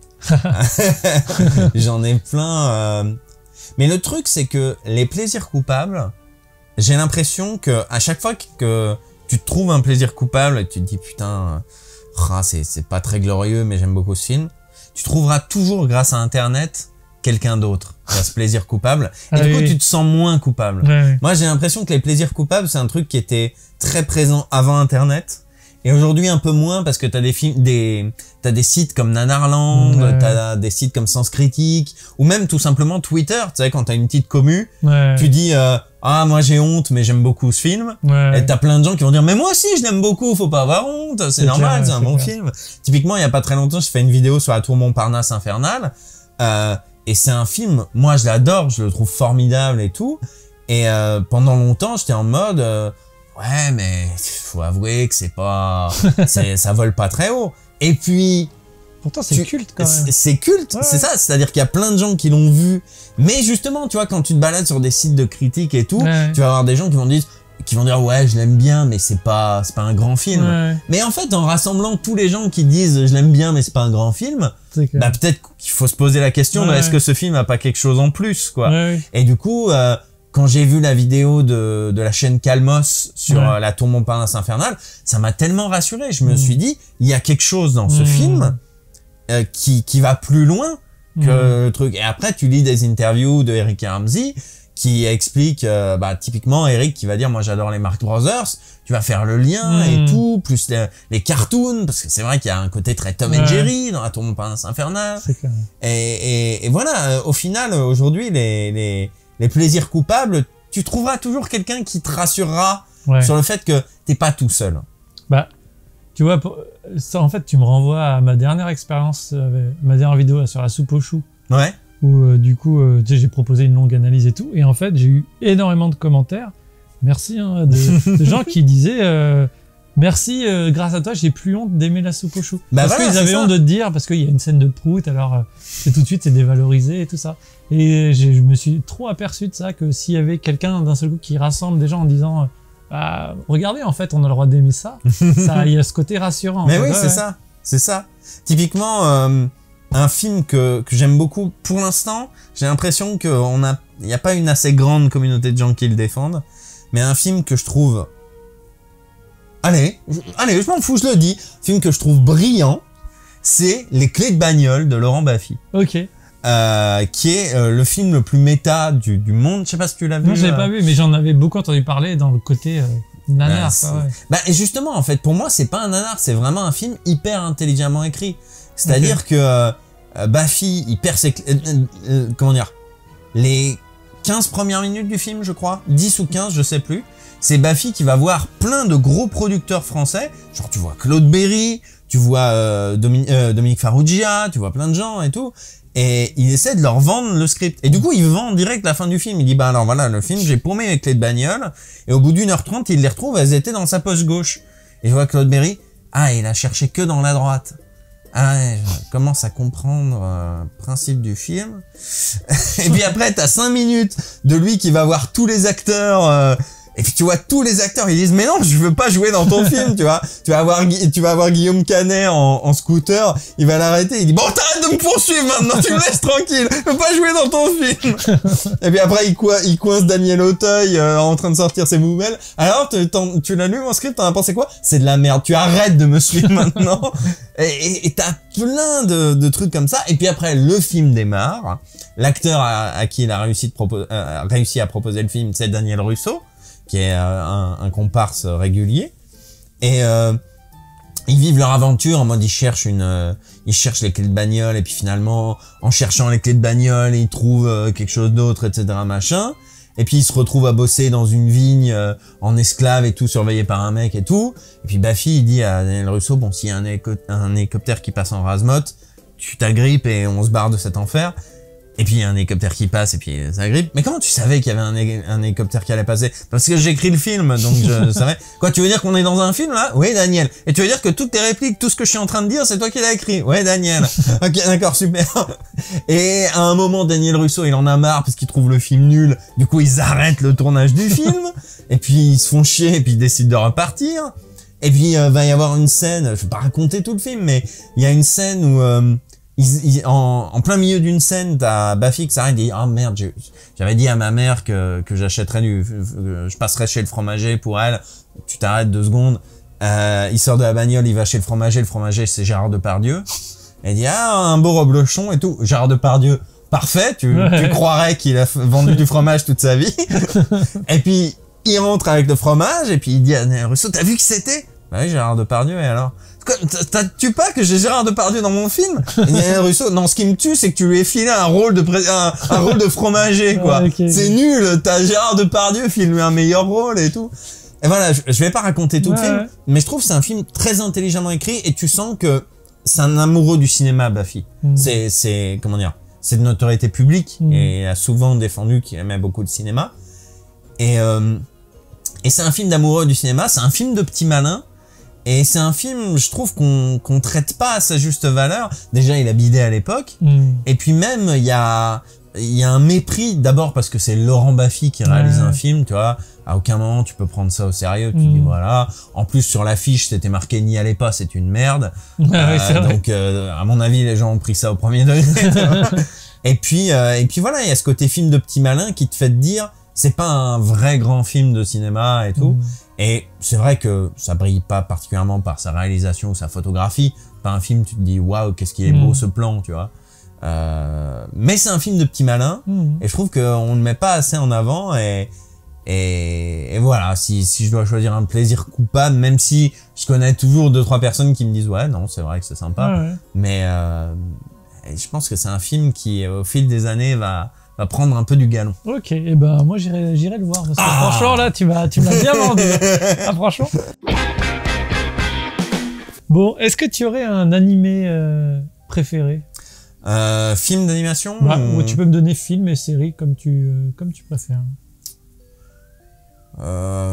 J'en ai plein. euh. Mais le truc, c'est que les plaisirs coupables, j'ai l'impression que à chaque fois que tu te trouves un plaisir coupable et que tu te dis putain, ah, c'est c'est pas très glorieux, mais j'aime beaucoup ce film, tu trouveras toujours grâce à Internet quelqu'un d'autre qui a ce plaisir coupable. Et Ah du coup, oui. tu te sens moins coupable. Ouais, ouais. Moi, j'ai l'impression que les plaisirs coupables, c'est un truc qui était très présent avant Internet. Et aujourd'hui, un peu moins, parce que t'as des films, des, t'as des sites comme Nanarland, Ouais. t'as des sites comme Sens Critique, ou même tout simplement Twitter. Tu sais, quand t'as une petite commu, Ouais, tu dis, euh, ah, moi j'ai honte, mais j'aime beaucoup ce film. ouais. Et t'as plein de gens qui vont dire, mais moi aussi, je l'aime beaucoup, faut pas avoir honte, c'est C'est normal, clair, c'est un c'est bon clair. film. Typiquement, il y a pas très longtemps, j'ai fait une vidéo sur la tour Montparnasse infernale, euh, et c'est un film, moi je l'adore, je le trouve formidable et tout. Et euh, pendant longtemps, j'étais en mode, euh, ouais, mais faut avouer que c'est pas, c'est, ça vole pas très haut. Et puis, Pourtant, c'est tu- culte quand même. c'est c'est culte, Ouais, c'est ouais. ça. C'est-à-dire qu'il y a plein de gens qui l'ont vu. Mais justement, tu vois, quand tu te balades sur des sites de critiques et tout, Ouais. tu vas avoir des gens qui vont dire, qui vont dire, ouais, je l'aime bien, mais c'est pas, c'est pas un grand film. Ouais, Mais en fait, en rassemblant tous les gens qui disent, je l'aime bien, mais c'est pas un grand film, c'est clair. bah peut-être qu'il faut se poser la question, de Ouais. est-ce que ce film a pas quelque chose en plus, quoi. Ouais, ouais. Et du coup, euh, quand j'ai vu la vidéo de, de la chaîne Calmos sur Ouais. euh, la tour Montparnasse infernale, ça m'a tellement rassuré. Je me Mm. suis dit, il y a quelque chose dans ce Mm. film euh, qui, qui va plus loin que Mm. le truc. Et après, tu lis des interviews de Eric et Ramsey qui expliquent, euh, bah, typiquement Eric qui va dire, moi j'adore les Marx Brothers, tu vas faire le lien Mm. et tout, plus les, les cartoons, parce que c'est vrai qu'il y a un côté très Tom Ouais. and Jerry dans la tour Montparnasse infernale. C'est clair. Et, et, et voilà, euh, au final, euh, aujourd'hui, les, les, les plaisirs coupables, tu trouveras toujours quelqu'un qui te rassurera Ouais. sur le fait que t'es pas tout seul. Bah, tu vois, pour- ça, en fait, tu me renvoies à ma dernière expérience, euh, ma dernière vidéo sur la soupe aux choux, Ouais. où euh, du coup, euh, tu sais, j'ai proposé une longue analyse et tout, et en fait, j'ai eu énormément de commentaires. Merci, hein, de, de gens qui disaient. Euh, Merci, euh, grâce à toi, j'ai plus honte d'aimer la soupe aux choux. Bah parce voilà, qu'ils c'est avaient ça. honte de te dire, parce qu'il y a une scène de prout, alors euh, c'est tout de suite c'est dévalorisé et tout ça. Et j'ai- je me suis trop aperçu de ça, que s'il y avait quelqu'un d'un seul coup qui rassemble des gens en disant, euh, bah, regardez, en fait, on a le droit d'aimer ça, ça, il y a ce côté rassurant. en Mais fait. oui, Ouais, c'est ouais. ça. C'est ça. Typiquement, euh, un film que, que j'aime beaucoup, pour l'instant, j'ai l'impression qu'il a, il n'y a pas une assez grande communauté de gens qui le défendent, mais un film que je trouve... Allez, je- allez, je m'en fous, je le dis. Film que je trouve brillant, c'est Les Clés de bagnole de Laurent Baffy. Ok. Euh, qui est euh, le film le plus méta du, du monde. Je sais pas si tu l'as vu. Non, je l'ai euh. pas vu, mais j'en avais beaucoup entendu parler dans le côté euh, nanar. Ouais, c'est- quoi, ouais. Bah, et justement, en fait, pour moi, c'est pas un nanar, c'est vraiment un film hyper intelligemment écrit. C'est-à-dire que euh, euh, Baffy, il perd ses... clés- euh, euh, euh, comment dire, les quinze premières minutes du film, je crois, dix ou quinze, je sais plus, c'est Baffy qui va voir plein de gros producteurs français, genre tu vois Claude Berry, tu vois euh, Domi- euh, Dominique Farrugia, tu vois plein de gens et tout, et il essaie de leur vendre le script. Et du coup, il vend direct la fin du film. Il dit, bah alors voilà, le film, j'ai paumé les clés de bagnole, et au bout d'une heure trente, il les retrouve, elles étaient dans sa poche gauche. Et je vois Claude Berry, ah, il a cherché que dans la droite. Ah ouais, je commence à comprendre euh, le principe du film. Et puis après, t'as cinq minutes de lui qui va voir tous les acteurs... euh, et puis tu vois tous les acteurs, ils disent mais non, je veux pas jouer dans ton film, tu vois. Tu vas avoir Gui- tu vas avoir Guillaume Canet en, en scooter, il va l'arrêter, il dit bon t'arrêtes de me poursuivre maintenant, tu me laisses tranquille, je veux pas jouer dans ton film. Et puis après il, coi- il coince Daniel Auteuil euh, en train de sortir ses poubelles. Alors tu, t'en- tu l'as lu mon script, t'en as pensé quoi? C'est de la merde, tu arrêtes de me suivre maintenant. Et et- et t'as plein de, de trucs comme ça. Et puis après le film démarre, l'acteur à, à qui il a réussi, de propo- euh, réussi à proposer le film, c'est Daniel Russo, qui est euh, un, un comparse régulier, et euh, ils vivent leur aventure en mode ils cherchent une, euh, ils cherchent les clés de bagnole, et puis finalement en cherchant les clés de bagnole ils trouvent euh, quelque chose d'autre, et cetera machin, et puis ils se retrouvent à bosser dans une vigne euh, en esclave et tout, surveillé par un mec et tout, et puis Baffy il dit à Daniel Russo, bon s'il y a un, hélico- un hélicoptère qui passe en rase-motte, tu t'agrippes et on se barre de cet enfer. Et puis il y a un hélicoptère qui passe et puis ça grippe. Mais comment tu savais qu'il y avait un, hé un hélicoptère qui allait passer? Parce que j'écris le film, donc je savais. Quoi, tu veux dire qu'on est dans un film là? Oui, Daniel. Et tu veux dire que toutes tes répliques, tout ce que je suis en train de dire, c'est toi qui l'as écrit? Ouais, Daniel. Ok, d'accord, super. Et à un moment, Daniel Russo, il en a marre parce qu'il trouve le film nul. Du coup, ils arrêtent le tournage du film. Et puis ils se font chier et puis ils décident de repartir. Et puis euh, va y avoir une scène. Je vais pas raconter tout le film, mais il y a une scène où euh, Ils, ils, en, en plein milieu d'une scène, t'as Buffy qui s'arrête et dit « Ah oh, merde, j'avais dit à ma mère que, que j'achèterais du... je passerais chez le fromager pour elle. Tu t'arrêtes deux secondes. Euh, il sort de la bagnole, il va chez le fromager. Le fromager, c'est Gérard Depardieu. Et il dit « Ah, un beau reblochon et tout. » Gérard Depardieu, parfait. Tu, ouais. tu croirais qu'il a vendu du fromage toute sa vie. Et puis, il rentre avec le fromage et puis il dit à Daniel Russo « T'as vu qui c'était ?» Bah oui, Gérard Depardieu, et alors? T'as-tu pas que j'ai Gérard Depardieu dans mon film? Daniel Russo, non, ce qui me tue, c'est que tu lui ai filé un rôle de pré un, un rôle de fromager, quoi. Ouais, okay, c'est okay. nul, t'as Gérard Depardieu, file-lui un meilleur rôle et tout. Et voilà, je, je vais pas raconter tout ouais, le film, ouais. mais je trouve que c'est un film très intelligemment écrit et tu sens que c'est un amoureux du cinéma, Buffy. Mm. C'est, c'est, comment dire, c'est de notoriété publique mm. et a souvent défendu qu'il aimait beaucoup le cinéma. Et, euh, et c'est un film d'amoureux du cinéma, c'est un film de petits malins. Et c'est un film, je trouve, qu'on qu'on traite pas à sa juste valeur. Déjà, il a bidé à l'époque. Mm. Et puis même, il y a, il y a un mépris. D'abord parce que c'est Laurent Baffy qui réalise ouais. un film, tu vois. À aucun moment, tu peux prendre ça au sérieux. Tu mm. dis, voilà. En plus, sur l'affiche, c'était marqué « N'y allez pas, c'est une merde ah, ». Euh, oui, donc, euh, à mon avis, les gens ont pris ça au premier degré. et puis, euh, et puis voilà, il y a ce côté film de petit malin qui te fait te dire, c'est pas un vrai grand film de cinéma et tout. Mm. Et c'est vrai que ça brille pas particulièrement par sa réalisation ou sa photographie. Pas un film, tu te dis, waouh, qu'est-ce qu'il est beau mmh. ce plan, tu vois. Euh, mais c'est un film de petit malin. Mmh. Et je trouve qu'on ne met pas assez en avant. Et, et, et voilà, si, si je dois choisir un plaisir coupable, même si je connais toujours deux, trois personnes qui me disent, ouais, non, c'est vrai que c'est sympa. Ouais, ouais. Mais euh, je pense que c'est un film qui, au fil des années, va... va prendre un peu du galon. Ok, et ben moi j'irai j'irai le voir parce que ah franchement là tu m'as tu m'as bien vendu. Ah franchement. Bon, est-ce que tu aurais un animé euh, préféré? Euh, film d'animation bah, ou... Tu peux me donner film et série comme tu euh, comme tu préfères. Euh...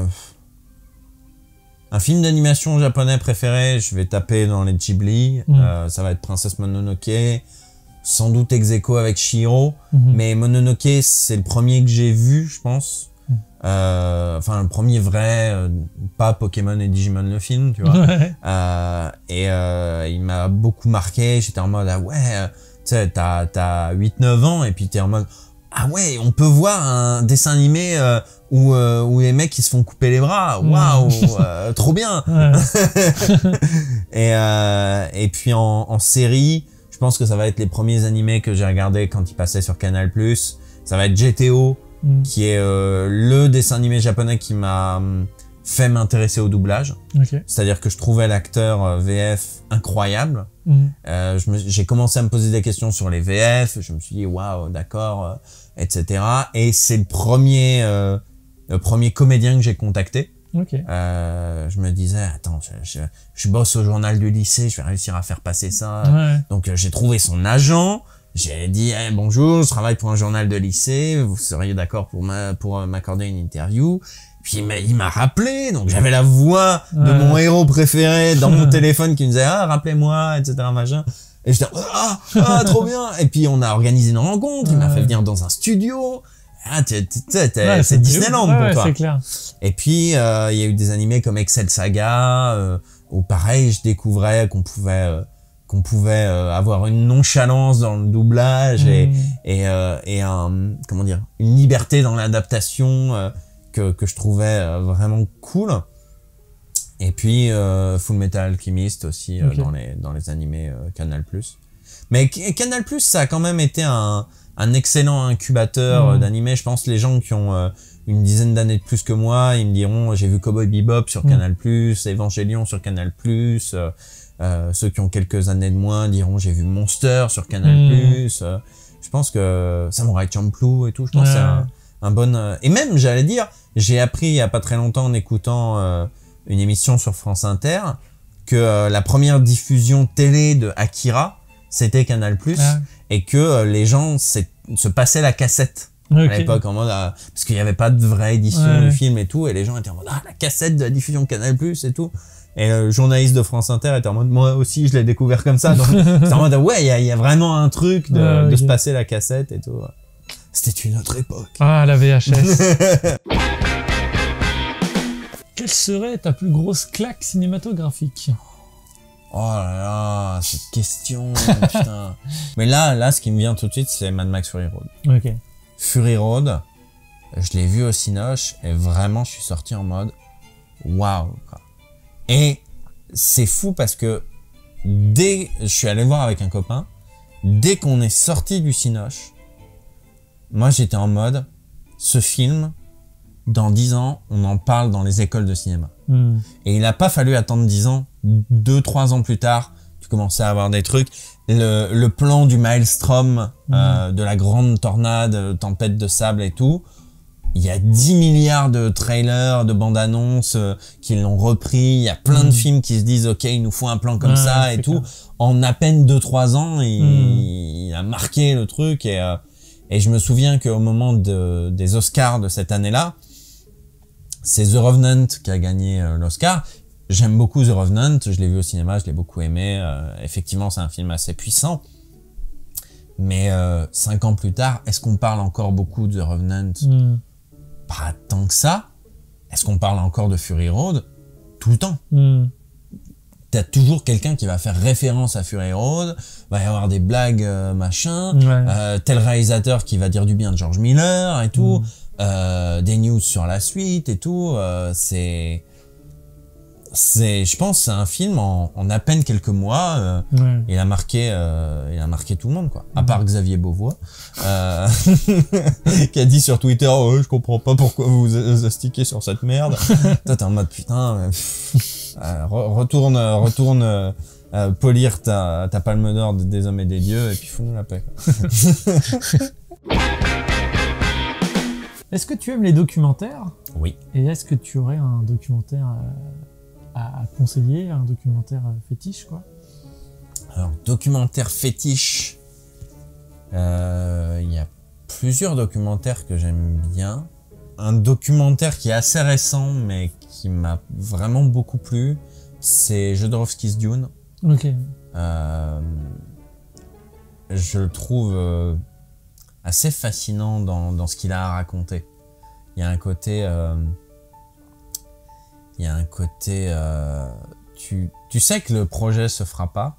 Un film d'animation japonais préféré, je vais taper dans les Ghibli. Mm. Euh, ça va être Princesse Mononoke. Sans doute ex aequo avec Chihiro, mm-hmm. mais Mononoke, c'est le premier que j'ai vu, je pense. Mm. Euh, enfin, le premier vrai, euh, pas Pokémon et Digimon le film, tu vois. Ouais. Euh, et euh, il m'a beaucoup marqué. J'étais en mode, ah ouais, euh, tu sais, t'as, t'as huit neuf ans, et puis t'es en mode, ah ouais, on peut voir un dessin animé euh, où, euh, où les mecs, ils se font couper les bras. Waouh, wow, euh, trop bien. et, euh, et puis en, en série, je pense que ça va être les premiers animés que j'ai regardés quand ils passaient sur Canal plus. Ça va être G T O, mm. qui est euh, le dessin animé japonais qui m'a fait m'intéresser au doublage. Okay. C'est-à-dire que je trouvais l'acteur euh, V F incroyable. Mm. Euh, je me, j'ai commencé à me poser des questions sur les V F. Je me suis dit, waouh, d'accord, euh, et cetera. Et c'est le premier, euh, le premier comédien que j'ai contacté. Okay. Euh, je me disais, attends, je, je, je bosse au journal du lycée, je vais réussir à faire passer ça. Ouais. Donc euh, j'ai trouvé son agent, j'ai dit, hey, bonjour, je travaille pour un journal de lycée, vous seriez d'accord pour ma, pour euh, m'accorder une interview? Puis il m'a rappelé, donc j'avais la voix ouais. de mon héros préféré dans mon téléphone qui me disait, ah, rappelez-moi, et cetera machin. Et j'étais, ah, ah, trop bien. Et puis on a organisé une rencontre, ouais. il m'a fait venir dans un studio. Ah, t'es, t'es, t'es, ouais, c'est Disneyland ouais, pour ouais, toi. C'est clair. Et puis, il euh, y a eu des animés comme Excel Saga, euh, où pareil, je découvrais qu'on pouvait, euh, qu'on pouvait euh, avoir une nonchalance dans le doublage mmh. et et euh, et un, comment dire, une liberté dans l'adaptation euh, que que je trouvais euh, vraiment cool. Et puis euh, Full Metal Alchemist aussi euh, okay. dans les dans les animés euh, Canal plus. Mais Canal plus, ça a quand même été un un excellent incubateur mmh. d'animés. Je pense les gens qui ont euh, une dizaine d'années de plus que moi, ils me diront j'ai vu Cowboy Bebop sur mmh. Canal plus, Evangelion sur Canal plus. Euh, euh, ceux qui ont quelques années de moins diront j'ai vu Monster sur Canal plus. Mmh. Euh, je pense que Samurai Champloo et tout, je pense ouais. que c'est un, un bon... Euh, et même, j'allais dire, j'ai appris il y a pas très longtemps en écoutant euh, une émission sur France Inter que euh, la première diffusion télé de Akira, c'était Canal plus. Ouais. Et que euh, les gens se passer la cassette. Okay. À l'époque, en mode, euh, parce qu'il n'y avait pas de vraie édition ouais, du ouais. film et tout, et les gens étaient en mode, ah, la cassette de la diffusion Canal plus et tout. Et le journaliste de France Inter était en mode, moi aussi, je l'ai découvert comme ça. Donc, c'est en mode, ouais, il y a, y a vraiment un truc de, ouais, de okay. se passer la cassette et tout. C'était une autre époque. Ah, la V H S. Quelle serait ta plus grosse claque cinématographique? Oh là là, cette question, putain. Mais là, là, ce qui me vient tout de suite, c'est Mad Max Fury Road. Ok. Fury Road, je l'ai vu au Cinoche et vraiment, je suis sorti en mode waouh. Et c'est fou parce que dès, je suis allé voir avec un copain, dès qu'on est sorti du Cinoche, moi j'étais en mode, ce film, dans dix ans, on en parle dans les écoles de cinéma. Mm. Et il n'a pas fallu attendre dix ans, deux, trois ans plus tard, tu commençais à avoir des trucs. Le, le plan du Maelstrom, mmh. euh, de la grande tornade, tempête de sable et tout. Il y a dix milliards de trailers, de bandes annonces euh, qui l'ont repris. Il y a plein mmh. de films qui se disent, OK, il nous faut un plan comme ouais, ça et tout. Clair. En à peine deux, trois ans, il, mmh. il a marqué le truc. Et, euh, et je me souviens qu'au moment de, des Oscars de cette année-là, c'est The Revenant qui a gagné euh, l'Oscar. J'aime beaucoup The Revenant, je l'ai vu au cinéma, je l'ai beaucoup aimé. Euh, effectivement, c'est un film assez puissant. Mais euh, cinq ans plus tard, est-ce qu'on parle encore beaucoup de The Revenant? mm. Pas tant que ça. Est-ce qu'on parle encore de Fury Road? Tout le temps. Mm. T'as toujours quelqu'un qui va faire référence à Fury Road, va y avoir des blagues, euh, machin, ouais. euh, tel réalisateur qui va dire du bien de George Miller et tout, mm. euh, des news sur la suite et tout. Euh, c'est... C'est, je pense, c'est un film en, en à peine quelques mois. Euh, ouais. Il a marqué, euh, il a marqué tout le monde, quoi. À part Xavier Beauvois, euh, qui a dit sur Twitter, oh, je comprends pas pourquoi vous vous astiquez sur cette merde. Toi, t'es en mode putain, euh, euh, retourne, retourne euh, euh, polir ta, ta palme d'or des hommes et des dieux, et puis fous-nous la paix. Est-ce que tu aimes les documentaires? Oui. Et est-ce que tu aurais un documentaire euh... à conseiller, un documentaire fétiche, quoi? Alors, documentaire fétiche, il euh, y a plusieurs documentaires que j'aime bien. Un documentaire qui est assez récent, mais qui m'a vraiment beaucoup plu, c'est Jodorowsky's Dune. Ok. Euh, je le trouve euh, assez fascinant dans, dans ce qu'il a à raconter. Il y a un côté... Euh, Il y a un côté, euh, tu, tu sais que le projet se fera pas,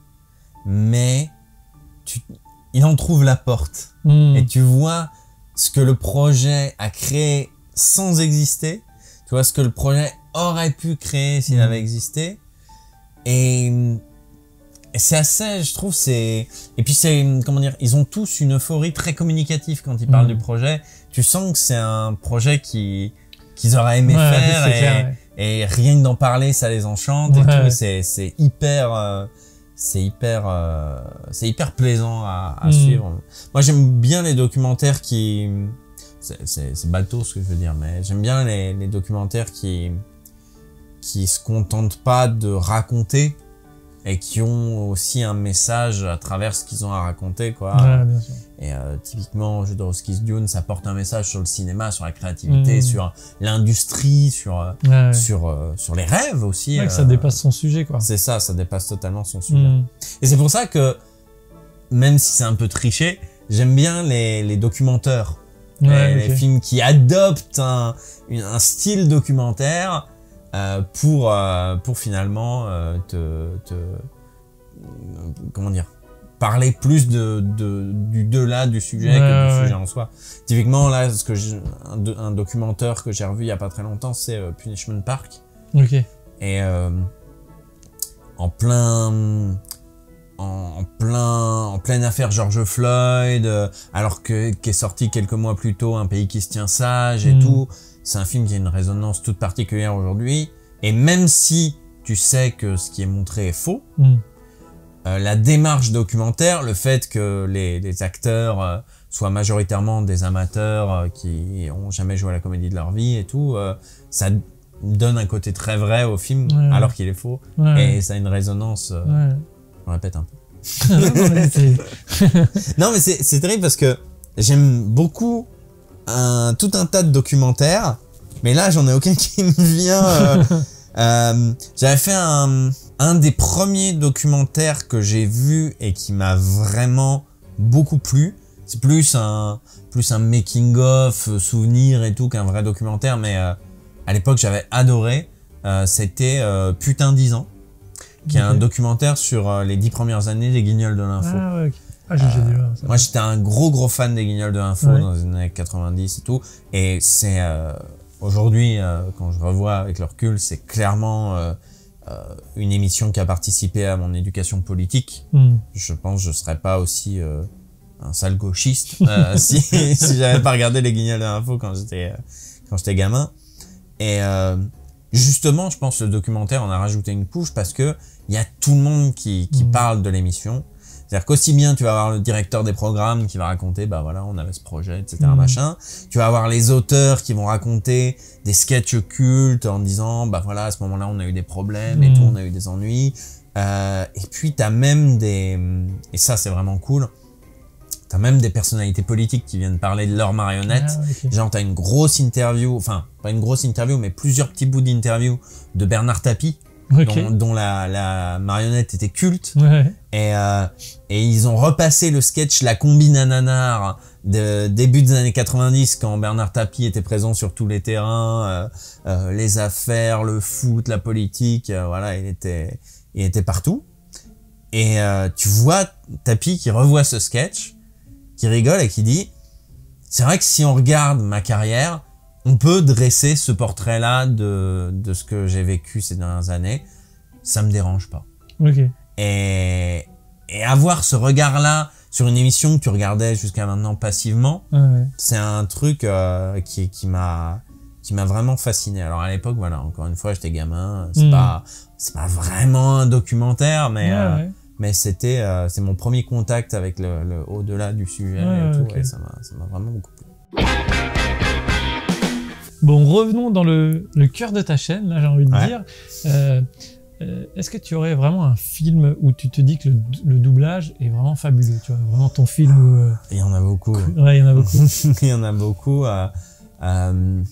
mais tu, il en trouve la porte. Mmh. Et tu vois ce que le projet a créé sans exister. Tu vois ce que le projet aurait pu créer s'il mmh. avait existé. Et, et c'est assez, je trouve, c'est... Et puis c'est, comment dire, ils ont tous une euphorie très communicative quand ils parlent mmh. du projet. Tu sens que c'est un projet qui... qu'ils auraient aimé ouais, faire et, clair, ouais. et rien que d'en parler ça les enchante ouais, et tout. Ouais. c'est c'est hyper euh, c'est hyper euh, c'est hyper plaisant à, à mmh. suivre. Moi j'aime bien les documentaires qui c'est c'est c'est bateau ce que je veux dire, mais j'aime bien les les documentaires qui qui se contentent pas de raconter et qui ont aussi un message à travers ce qu'ils ont à raconter, quoi. Ouais, bien sûr. Et euh, typiquement, Jodorowsky's Dune, ça porte un message sur le cinéma, sur la créativité, mmh. sur l'industrie, sur ouais, ouais. sur euh, sur les rêves aussi. Ouais, euh, que ça dépasse son sujet, quoi. C'est ça, ça dépasse totalement son sujet. Mmh. Et c'est pour ça que, même si c'est un peu triché, j'aime bien les les documentaires, ouais, les, okay. les films qui adoptent un une, un style documentaire. Euh, pour euh, pour finalement euh, te, te euh, comment dire parler plus de, de du delà du sujet ouais, que du ouais. sujet en soi. Typiquement là ce que j'ai, un, un documentaire que j'ai revu il y a pas très longtemps, c'est euh, Punishment Park. Ok. Et euh, en plein en, en plein en pleine affaire George Floyd, euh, alors que qu'est sorti quelques mois plus tôt Un pays qui se tient sage et mmh. tout. C'est un film qui a une résonance toute particulière aujourd'hui. Et même si tu sais que ce qui est montré est faux, mm. euh, la démarche documentaire, le fait que les, les acteurs euh, soient majoritairement des amateurs euh, qui ont jamais joué à la comédie de leur vie et tout, euh, ça donne un côté très vrai au film ouais. alors qu'il est faux. Ouais. Et ça a une résonance, euh, ouais. je me répète un peu. non mais c'est c'est terrible parce que j'aime beaucoup un, tout un tas de documentaires, mais là, j'en ai aucun qui me vient. Euh, euh, J'avais fait un, un des premiers documentaires que j'ai vu et qui m'a vraiment beaucoup plu. C'est plus un, plus un making of, souvenir et tout qu'un vrai documentaire, mais euh, à l'époque, j'avais adoré. Euh, C'était euh, Putain dix ans, qui okay. est un documentaire sur euh, les dix premières années des Guignols de l'info. Ah ouais, okay. Ah, j'ai euh, déjà ça. Moi, j'étais un gros gros fan des Guignols de l'info ouais. dans les années quatre-vingt-dix et tout, et c'est euh, aujourd'hui, euh, quand je revois avec le recul, c'est clairement euh, euh, une émission qui a participé à mon éducation politique. Mm. Je pense que je serais pas aussi euh, un sale gauchiste euh, si si j'avais pas regardé les Guignols de l'info quand j'étais euh, quand j'étais gamin. Et euh, justement, je pense que le documentaire en a rajouté une couche parce que il y a tout le monde qui qui mmh. parle de l'émission. C'est-à-dire qu'aussi bien tu vas avoir le directeur des programmes qui va raconter, bah voilà, on avait ce projet, et cetera. Mmh. Machin. Tu vas avoir les auteurs qui vont raconter des sketchs cultes en disant, bah voilà, à ce moment-là, on a eu des problèmes mmh. et tout, on a eu des ennuis. Euh, et puis t'as même des, et ça c'est vraiment cool. T'as même des personnalités politiques qui viennent parler de leurs marionnettes. Ah, okay. Genre, t'as une grosse interview, enfin, pas une grosse interview, mais plusieurs petits bouts d'interview de Bernard Tapie, okay. dont, dont la, la marionnette était culte. Ouais. Et, euh, et ils ont repassé le sketch La Combine à Nanar de début des années quatre-vingt-dix, quand Bernard Tapie était présent sur tous les terrains, euh, euh, les affaires, le foot, la politique, euh, voilà, il était, il était partout. Et euh, tu vois Tapie qui revoit ce sketch, qui rigole et qui dit « C'est vrai que si on regarde ma carrière, on peut dresser ce portrait-là de, de ce que j'ai vécu ces dernières années. Ça me dérange pas. Okay. » Et, et avoir ce regard-là sur une émission que tu regardais jusqu'à maintenant passivement, ouais. c'est un truc euh, qui, qui m'a qui m'a vraiment fasciné. Alors à l'époque, voilà, encore une fois, j'étais gamin. C'est mmh. pas c'est pas vraiment un documentaire, mais... Ouais, euh, ouais. Mais c'était, euh, c'est mon premier contact avec le, le au-delà du sujet ouais, et tout, okay. et ça m'a, ça m'a vraiment beaucoup plu. Bon, revenons dans le, le cœur de ta chaîne, là, j'ai envie de ouais. dire. Euh, euh, est-ce que tu aurais vraiment un film où tu te dis que le, le doublage est vraiment fabuleux, tu vois, vraiment ton film où... Euh... Il y en a beaucoup. Ouais, il y en a beaucoup. Il y en a beaucoup. Euh, euh...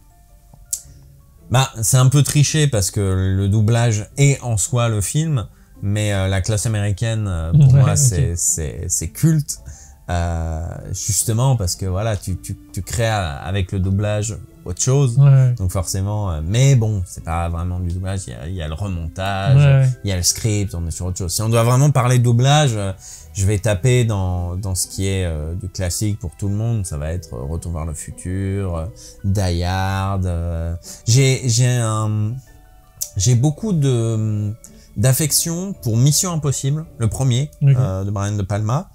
Bah, c'est un peu triché parce que le doublage est en soi le film. Mais euh, La Classe américaine, euh, pour ouais, moi, c'est okay. c'est c'est culte, euh, justement parce que voilà, tu tu tu crées avec le doublage autre chose, ouais. donc forcément. Euh, mais bon, c'est pas vraiment du doublage. Il y a il y a le remontage, ouais. il y a le script, on est sur autre chose. Si on doit vraiment parler de doublage, euh, je vais taper dans dans ce qui est euh, du classique pour tout le monde. Ça va être euh, Retour vers le futur, euh, Die Hard. Euh, j'ai j'ai un j'ai beaucoup de d'affection pour Mission Impossible, le premier, okay. euh, de Brian De Palma.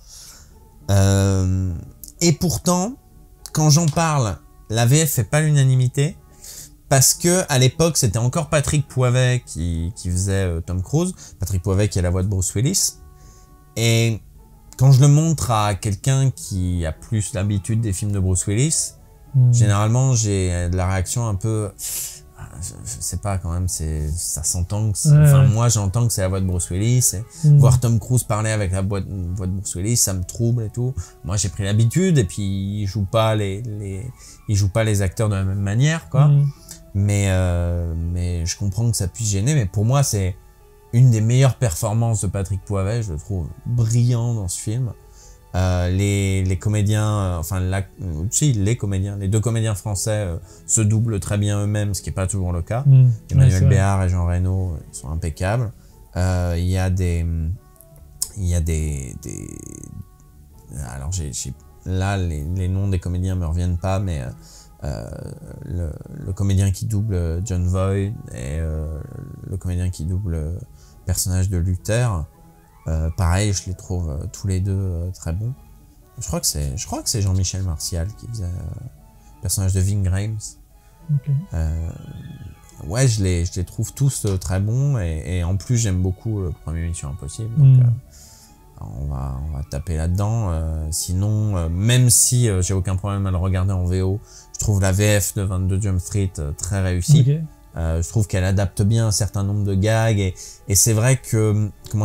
Euh, et pourtant, quand j'en parle, la V F fait pas l'unanimité, parce que à l'époque, c'était encore Patrick Poivet qui, qui faisait euh, Tom Cruise. Patrick Poivet qui est la voix de Bruce Willis. Et quand je le montre à quelqu'un qui a plus l'habitude des films de Bruce Willis, mmh. généralement, j'ai de la réaction un peu... Je, je sais pas quand même, c'est ça s'entend que ouais, enfin ouais. moi j'entends que c'est la voix de Bruce Willis et mmh. voir Tom Cruise parler avec la voix de, voix de Bruce Willis, ça me trouble et tout. Moi j'ai pris l'habitude et puis il joue pas les les il joue pas les acteurs de la même manière quoi. Mmh. Mais euh, mais je comprends que ça puisse gêner, mais pour moi c'est une des meilleures performances de Patrick Poivet, je le trouve brillant dans ce film. Euh, les, les comédiens, euh, enfin la, si, les comédiens, les deux comédiens français euh, se doublent très bien eux-mêmes, ce qui n'est pas toujours le cas. Mmh, Emmanuel ouais, Béard et Jean Reno ils sont impeccables. Euh, il y a des, il y a des, des alors j'ai, j'ai là les, les noms des comédiens me reviennent pas, mais euh, le, le comédien qui double John Voight et euh, le comédien qui double le personnage de Luther. Euh, pareil, je les trouve euh, tous les deux euh, très bons. Je crois que c'est, je crois que c'est Jean-Michel Martial qui faisait euh, le personnage de Ving Rhames. Okay. Euh, ouais, je les, je les trouve tous euh, très bons et, et en plus j'aime beaucoup le premier Mission Impossible. Donc, mm. euh, on va, on va taper là-dedans. Euh, sinon, euh, même si euh, j'ai aucun problème à le regarder en V O, je trouve la V F de vingt-deux Jump Street euh, très réussie. Okay. Euh, je trouve qu'elle adapte bien un certain nombre de gags et, et c'est vrai que, comment dire,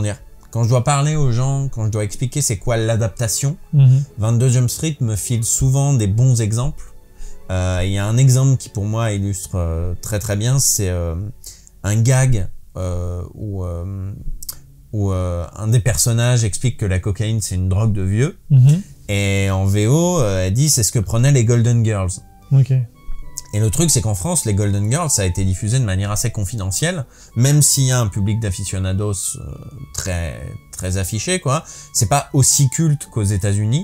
quand je dois parler aux gens, quand je dois expliquer c'est quoi l'adaptation, Mhm. vingt-deux Jump Street me file souvent des bons exemples. Euh, Il y a un exemple qui pour moi illustre euh, très très bien, c'est euh, un gag euh, où, euh, où euh, un des personnages explique que la cocaïne c'est une drogue de vieux, Mhm. et en V O euh, elle dit c'est ce que prenaient les Golden Girls. Ok. Et le truc c'est qu'en France les Golden Girls ça a été diffusé de manière assez confidentielle, même s'il y a un public d'aficionados euh, très très affiché quoi, c'est pas aussi culte qu'aux États-Unis.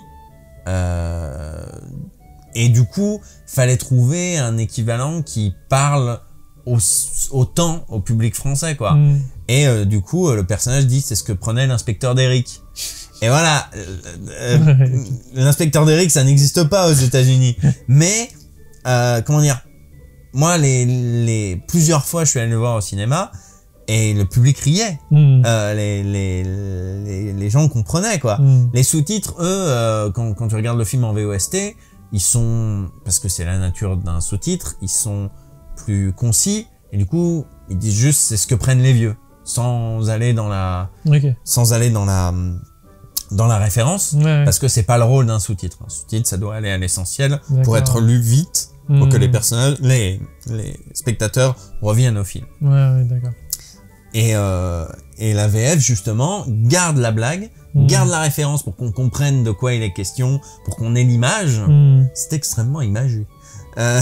Euh, et du coup fallait trouver un équivalent qui parle au, autant au public français quoi. Mhm. Et euh, du coup euh, le personnage dit c'est ce que prenait l'inspecteur d'Eric. Et voilà, euh, euh, l'inspecteur d'Eric ça n'existe pas aux États-Unis, mais euh, comment dire, moi les les plusieurs fois je suis allé le voir au cinéma et le public riait. Mhm. Euh, les, les les les gens comprenaient quoi. Mhm. Les sous-titres, eux, euh, quand, quand tu regardes le film en V O S T, ils sont, parce que c'est la nature d'un sous-titre, ils sont plus concis, et du coup, ils disent juste c'est ce que prennent les vieux, sans aller dans la, Ok. sans aller dans la, dans la référence, Ouais, ouais. parce que c'est pas le rôle d'un sous-titre. Un sous-titre, ça doit aller à l'essentiel pour D'accord. être lu vite, pour Mhm. que les personnages, les, les spectateurs reviennent au film. Ouais, ouais, d'accord. Et, euh, et la V F, justement, garde la blague, Mhm. garde la référence pour qu'on comprenne de quoi il est question, pour qu'on ait l'image. Mhm. C'est extrêmement imagé. Euh,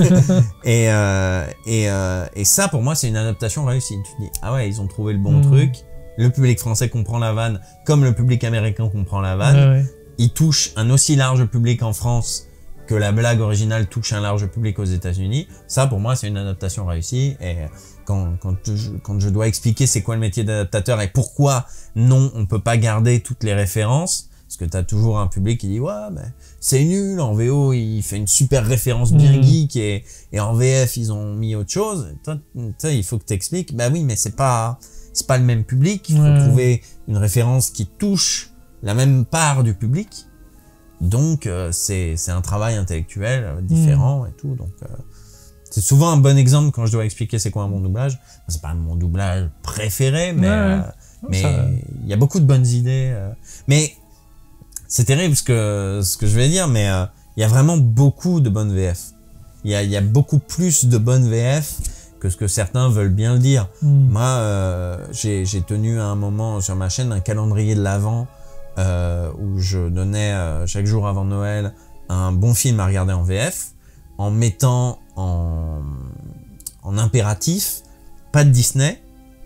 et, euh, et, euh, et ça, pour moi, c'est une adaptation réussie. Tu te dis, ah ouais, ils ont trouvé le bon Mhm. truc. Le public français comprend la vanne comme le public américain comprend la vanne. Ouais, ouais. Il touche un aussi large public en France que la blague originale touche un large public aux États-Unis. Ça, pour moi, c'est une adaptation réussie. Et quand, quand, je, quand je dois expliquer c'est quoi le métier d'adaptateur et pourquoi non, on peut pas garder toutes les références, parce que t'as toujours un public qui dit ouais, mais c'est nul, en V O il fait une super référence bien Mhm. geek et, et en V F ils ont mis autre chose. Toi, toi, il faut que t'expliques. Bah oui, mais c'est pas c'est pas le même public. Il faut Ouais. trouver une référence qui touche la même part du public. Donc euh, c'est c'est un travail intellectuel euh, différent et tout. Donc euh, c'est souvent un bon exemple quand je dois expliquer c'est quoi un bon doublage. Enfin, c'est pas mon doublage préféré, mais Ouais, ouais. euh, Oh, mais ça- il y a beaucoup de bonnes idées. euh. Mais c'est terrible ce que ce que je vais dire, mais euh, il y a vraiment beaucoup de bonnes V F. Il y a il y a beaucoup plus de bonnes V F que ce que certains veulent bien le dire. Mhm. Moi, euh, j'ai j'ai tenu à un moment sur ma chaîne un calendrier de l'Avent euh, où je donnais euh, chaque jour avant Noël un bon film à regarder en V F en mettant en, en impératif pas de Disney,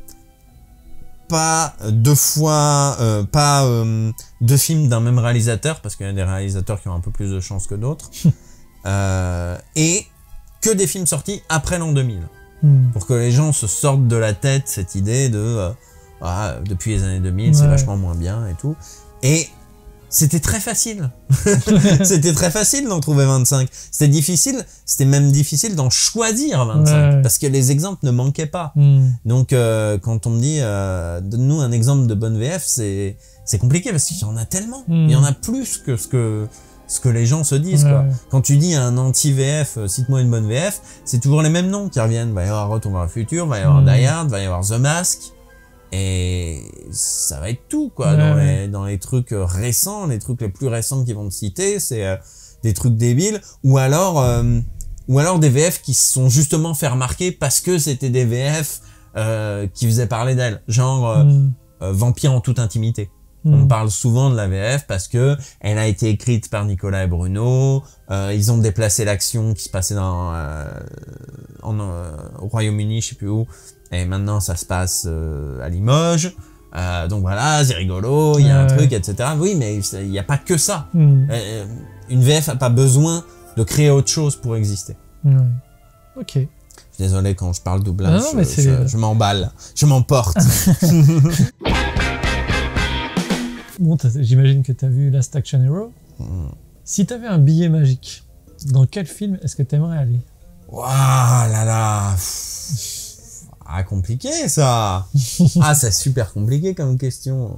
pas deux fois, euh, pas euh, deux films d'un même réalisateur parce qu'il y a des réalisateurs qui ont un peu plus de chance que d'autres euh, et que des films sortis après l'an deux mille. Mhm. Pour que les gens se sortent de la tête cette idée de euh, ah, depuis les années deux mille c'est Ouais. vachement moins bien et tout. Et c'était très facile. C'était très facile d'en trouver vingt-cinq. C'était difficile, c'était même difficile d'en choisir vingt-cinq Ouais. parce que les exemples ne manquaient pas. Mhm. Donc euh, quand on me dit euh, donne-nous un exemple de bonne V F, c'est c'est compliqué parce qu'il y en a tellement. Mm. Il y en a plus que ce que ce que les gens se disent Ouais, quoi. ouais. Quand tu dis à un anti-V F, euh, cite-moi une bonne V F, c'est toujours les mêmes noms qui reviennent. Il va y avoir Retour vers le futur, il va y avoir Mm. Die Hard, il va y avoir The Mask. Et ça va être tout, quoi. Ouais, dans, ouais. les, dans les trucs euh, récents, les trucs les plus récents qu'ils vont te citer, c'est euh, des trucs débiles. Ou alors, euh, ou alors des V F qui se sont justement fait remarquer parce que c'était des V F euh, qui faisaient parler d'elles. Genre euh, Mhm. euh, Vampire en toute intimité. On Mhm. parle souvent de la V F parce que elle a été écrite par Nicolas et Bruno. Euh, ils ont déplacé l'action qui se passait dans euh, en, euh, au Royaume-Uni, je sais plus où, et maintenant ça se passe euh, à Limoges. Euh, donc voilà, c'est rigolo, il y a un Ouais. truc, et cetera. Oui, mais il n'y a pas que ça. Mhm. Euh, une V F a pas besoin de créer autre chose pour exister. Ouais. Ok. Je suis désolé quand je parle doublage, Non, mais je, c'est- je, je m'emballe, je m'emporte. Bon, t'as- j'imagine que tu as vu Last Action Hero. Hmm. Si tu avais un billet magique, dans quel film est-ce que tu aimerais aller? Waouh là là. Pff. Ah, compliqué ça. Ah, c'est super compliqué comme question.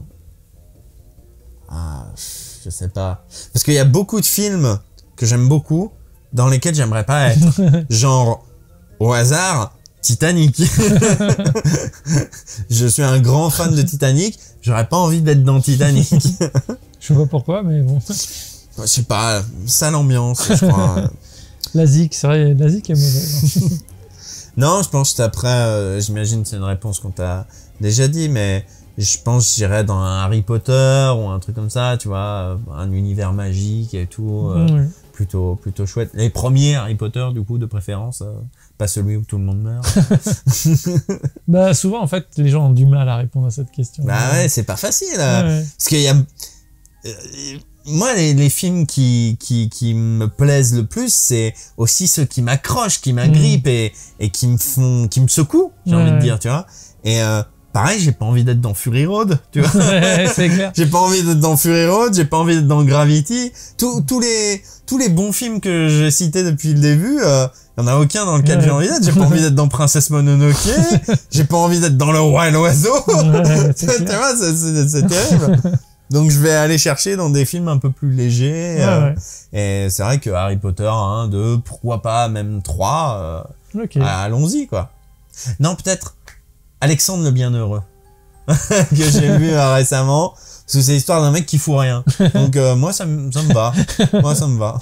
Ah, pff, je sais pas. Parce qu'il y a beaucoup de films que j'aime beaucoup dans lesquels j'aimerais pas être. Genre, au hasard, Titanic. Je suis un grand fan de Titanic. J'aurais pas envie d'être dans Titanic. Je sais pas pourquoi, mais bon. Je sais pas, sale ambiance, je crois. La zik, c'est vrai, la zik est mauvaise. Non, je pense que après, euh, j'imagine que c'est une réponse qu'on t'a déjà dit, mais je pense que j'irais dans un Harry Potter ou un truc comme ça, tu vois, un univers magique et tout, euh, Oui. plutôt plutôt chouette. Les premiers Harry Potter, du coup, de préférence, euh, pas celui où tout le monde meurt. Bah souvent en fait les gens ont du mal à répondre à cette question. Bah ouais, c'est pas facile. euh, Ouais, ouais. Parce qu'il y a... euh, moi, les, les films qui, qui, qui me plaisent le plus, c'est aussi ceux qui m'accrochent, qui m'agrippent et, et qui me font, qui me secouent, j'ai Ouais, envie de ouais. dire, tu vois. Et euh, pareil, j'ai pas envie d'être dans Fury Road, tu vois. Ouais, c'est clair. J'ai pas envie d'être dans Fury Road, j'ai pas envie d'être dans Gravity. Tous, tous les, tous les bons films que j'ai cités depuis le début, euh, y en a aucun dans lequel Ouais. j'ai envie d'être. J'ai pas envie d'être dans Princesse Mononoke. J'ai pas envie d'être dans Le Roi et l'Oiseau. Ouais, c'est Tu clair. vois, c'est, c'est, c'est terrible. Donc je vais aller chercher dans des films un peu plus légers. Ouais, euh, ouais. Et c'est vrai que Harry Potter un, deux, pourquoi pas même trois, euh, Ok. allons-y quoi. Non, peut-être Alexandre le Bienheureux que j'ai vu euh, récemment. Parce que c'est l'histoire d'un mec qui fout rien. Donc euh, moi ça, me- ça me va. Moi ça me va.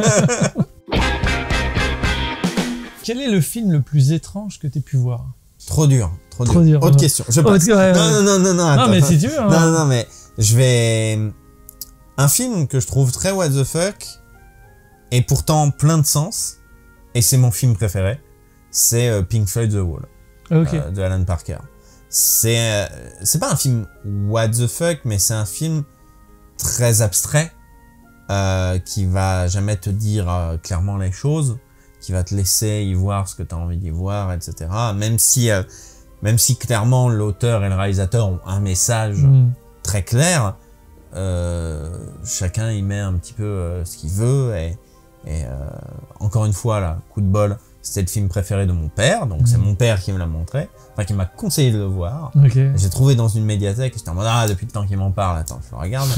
Quel est le film le plus étrange que t'aies pu voir? Trop dur, trop dur. Trop dur, Autre ouais. question. Je Autre- passe. ouais, ouais. Non, non, non, non, non. Non attends, mais attends. si tu veux. hein. Non, non, mais je vais... Un film que je trouve très what the fuck, et pourtant plein de sens, et c'est mon film préféré, c'est euh, Pink Floyd The Wall, Ok. euh, de Alan Parker. C'est euh, c'est pas un film what the fuck, mais c'est un film très abstrait, euh, qui va jamais te dire euh, clairement les choses, qui va te laisser y voir ce que tu as envie d'y voir, et cetera. Même si, euh, même si clairement l'auteur et le réalisateur ont un message Hmm. très clair, euh, chacun y met un petit peu euh, ce qu'il veut et, et euh, encore une fois là, coup de bol, c'était le film préféré de mon père, donc Mhm. c'est mon père qui me l'a montré, enfin qui m'a conseillé de le voir. Ok. J'ai trouvé dans une médiathèque, et j'étais en mode ah depuis le temps qu'il m'en parle, attends je le regarde.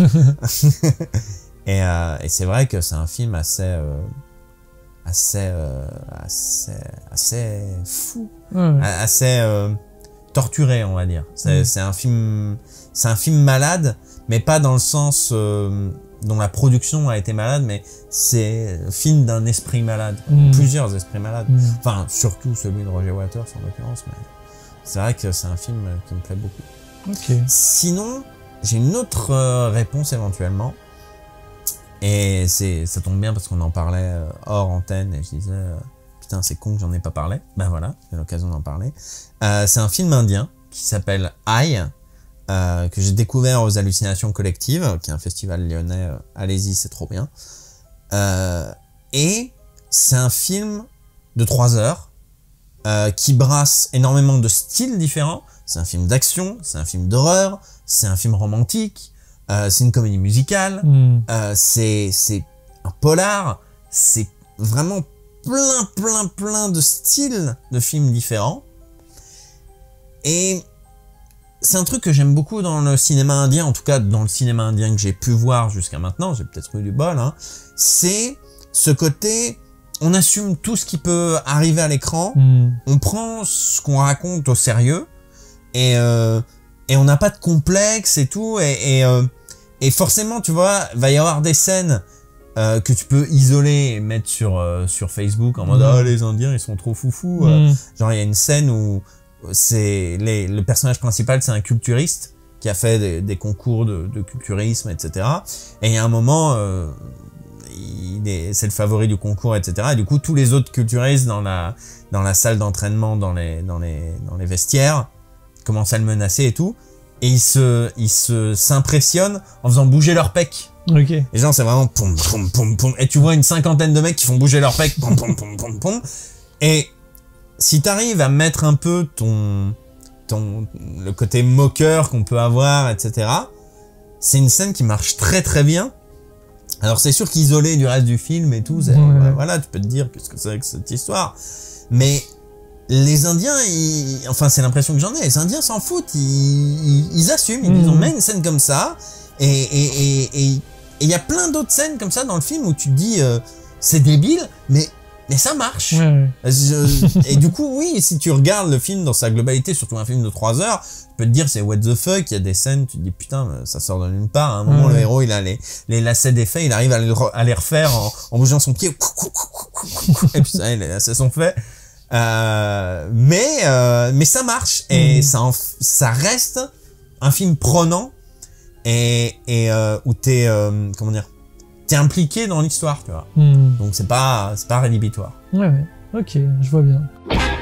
et euh, et c'est vrai que c'est un film assez euh, assez euh, assez assez fou, Ouais, ouais. assez euh, torturé on va dire. C'est Mhm. c'est un film c'est un film malade, mais pas dans le sens euh, dont la production a été malade, mais c'est le film d'un esprit malade, Mm. plusieurs esprits malades. Hmm. Enfin, surtout celui de Roger Waters en l'occurrence, mais c'est vrai que c'est un film qui me plaît beaucoup. Ok. Sinon, j'ai une autre euh, réponse éventuellement, et c'est ça tombe bien parce qu'on en parlait euh, hors antenne, et je disais euh, putain c'est con que j'en ai pas parlé. Ben voilà, j'ai l'occasion d'en parler. Euh, c'est un film indien qui s'appelle I. Euh, que j'ai découvert aux Hallucinations Collectives, qui est un festival lyonnais, euh, allez-y, c'est trop bien. Euh, et c'est un film de trois heures euh, qui brasse énormément de styles différents. C'est un film d'action, c'est un film d'horreur, c'est un film romantique, euh, c'est une comédie musicale, Hmm. euh, c'est c'est un polar, c'est vraiment plein, plein, plein de styles de films différents. Et c'est un truc que j'aime beaucoup dans le cinéma indien, en tout cas dans le cinéma indien que j'ai pu voir jusqu'à maintenant, j'ai peut-être eu du bol, hein, c'est ce côté, on assume tout ce qui peut arriver à l'écran, Hmm. on prend ce qu'on raconte au sérieux, et, euh, et on n'a pas de complexe et tout, et, et, euh, et forcément, tu vois, va y avoir des scènes euh, que tu peux isoler et mettre sur, euh, sur Facebook en mode Mm. « Oh, les Indiens, ils sont trop foufous euh. Hmm. Genre, il y a une scène où c'est les, le personnage principal, c'est un culturiste qui a fait des, des concours de, de culturisme, et cetera. Et il y a un moment, euh, il est, c'est le favori du concours, et cetera. Et du coup, tous les autres culturistes dans la dans la salle d'entraînement, dans les dans les dans les vestiaires, commencent à le menacer et tout. Et ils se ils se s'impressionnent en faisant bouger leurs pecs. Ok. Et genre, c'est vraiment poum poum poum poum. Et tu vois une cinquantaine de mecs qui font bouger leurs pecs, poum poum poum poum poum. Et si t'arrives à mettre un peu ton, ton, le côté moqueur qu'on peut avoir, et cetera, c'est une scène qui marche très très bien. Alors c'est sûr qu'isolé du reste du film et tout, c'est- Ouais. voilà, tu peux te dire qu'est-ce que c'est que cette histoire. Mais les Indiens, ils, enfin c'est l'impression que j'en ai, les Indiens s'en foutent, ils, ils, ils assument, ils Mhm. disent on met une scène comme ça, et et et et il y a plein d'autres scènes comme ça dans le film où tu te dis euh, c'est débile, mais mais ça marche. Ouais, ouais. Je- et du coup, oui, si tu regardes le film dans sa globalité, surtout un film de trois heures, tu peux te dire c'est what the fuck, il y a des scènes, tu te dis putain, ça sort de nulle part. À un moment, Ouais. le héros, il a les, les lacets défaits, il arrive à les, re- à les refaire en, en bougeant son pied. Et puis ça, les lacets sont faits. Euh, mais, euh, mais ça marche. Et Mhm. ça, en f- ça reste un film prenant et, et euh, où t'es, euh, comment dire, t'es impliqué dans l'histoire, tu vois. Hmm. Donc c'est pas, c'est pas rédhibitoire. Ouais, ouais. Ok, je vois bien.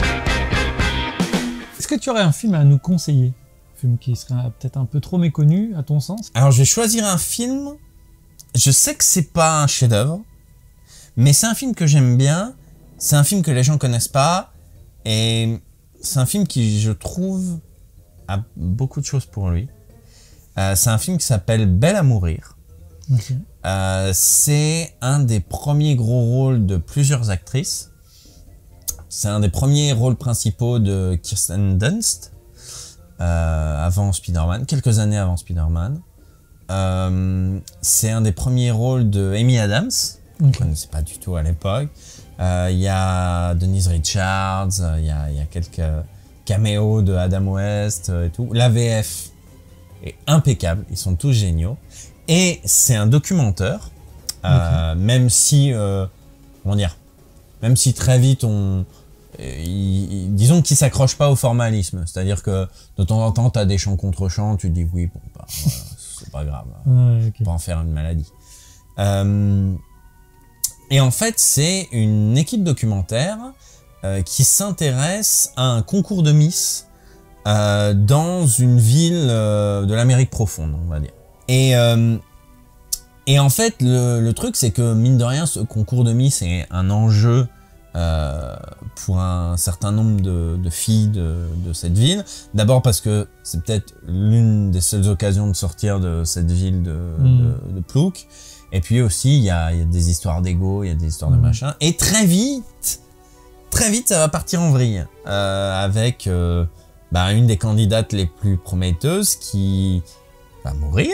Est-ce que tu aurais un film à nous conseiller? Un film qui serait peut-être un peu trop méconnu, à ton sens? Alors je vais choisir un film. Je sais que c'est pas un chef-d'œuvre, mais c'est un film que j'aime bien. C'est un film que les gens connaissent pas, et c'est un film qui, je trouve, a beaucoup de choses pour lui. Euh, c'est un film qui s'appelle Belle à mourir. Ok. Euh, c'est un des premiers gros rôles de plusieurs actrices. C'est un des premiers rôles principaux de Kirsten Dunst, euh, avant Spider-Man, quelques années avant Spider-Man. Euh, c'est un des premiers rôles de Amy Adams, qu'on ne Ok. connaissait pas du tout à l'époque. Euh, Il y a Denise Richards, il y a, il y a quelques caméos de Adam West euh, et tout. La V F est impeccable, ils sont tous géniaux. Et c'est un documentaire, euh, même si, euh, comment dire, même si très vite on, euh, il- il- disons qu'il s'accroche pas au formalisme. C'est-à-dire que de temps en temps, t'as des chants contre chants, tu te dis oui, bon, bah, voilà, c'est pas grave, Ouais, ok. on va en faire une maladie. Euh, et en fait, c'est une équipe documentaire euh, qui s'intéresse à un concours de Miss euh, dans une ville euh, de l'Amérique profonde, on va dire. Et, euh, et en fait, le, le truc, c'est que mine de rien, ce concours de Miss est un enjeu euh, pour un certain nombre de, de filles de, de cette ville. D'abord parce que c'est peut-être l'une des seules occasions de sortir de cette ville de, Mm. de, de Plouc. Et puis aussi, il y a, il y a des histoires d'ego, il y a des histoires de Mm. machin. Et très vite, très vite, ça va partir en vrille euh, avec euh, bah, une des candidates les plus prometteuses qui va mourir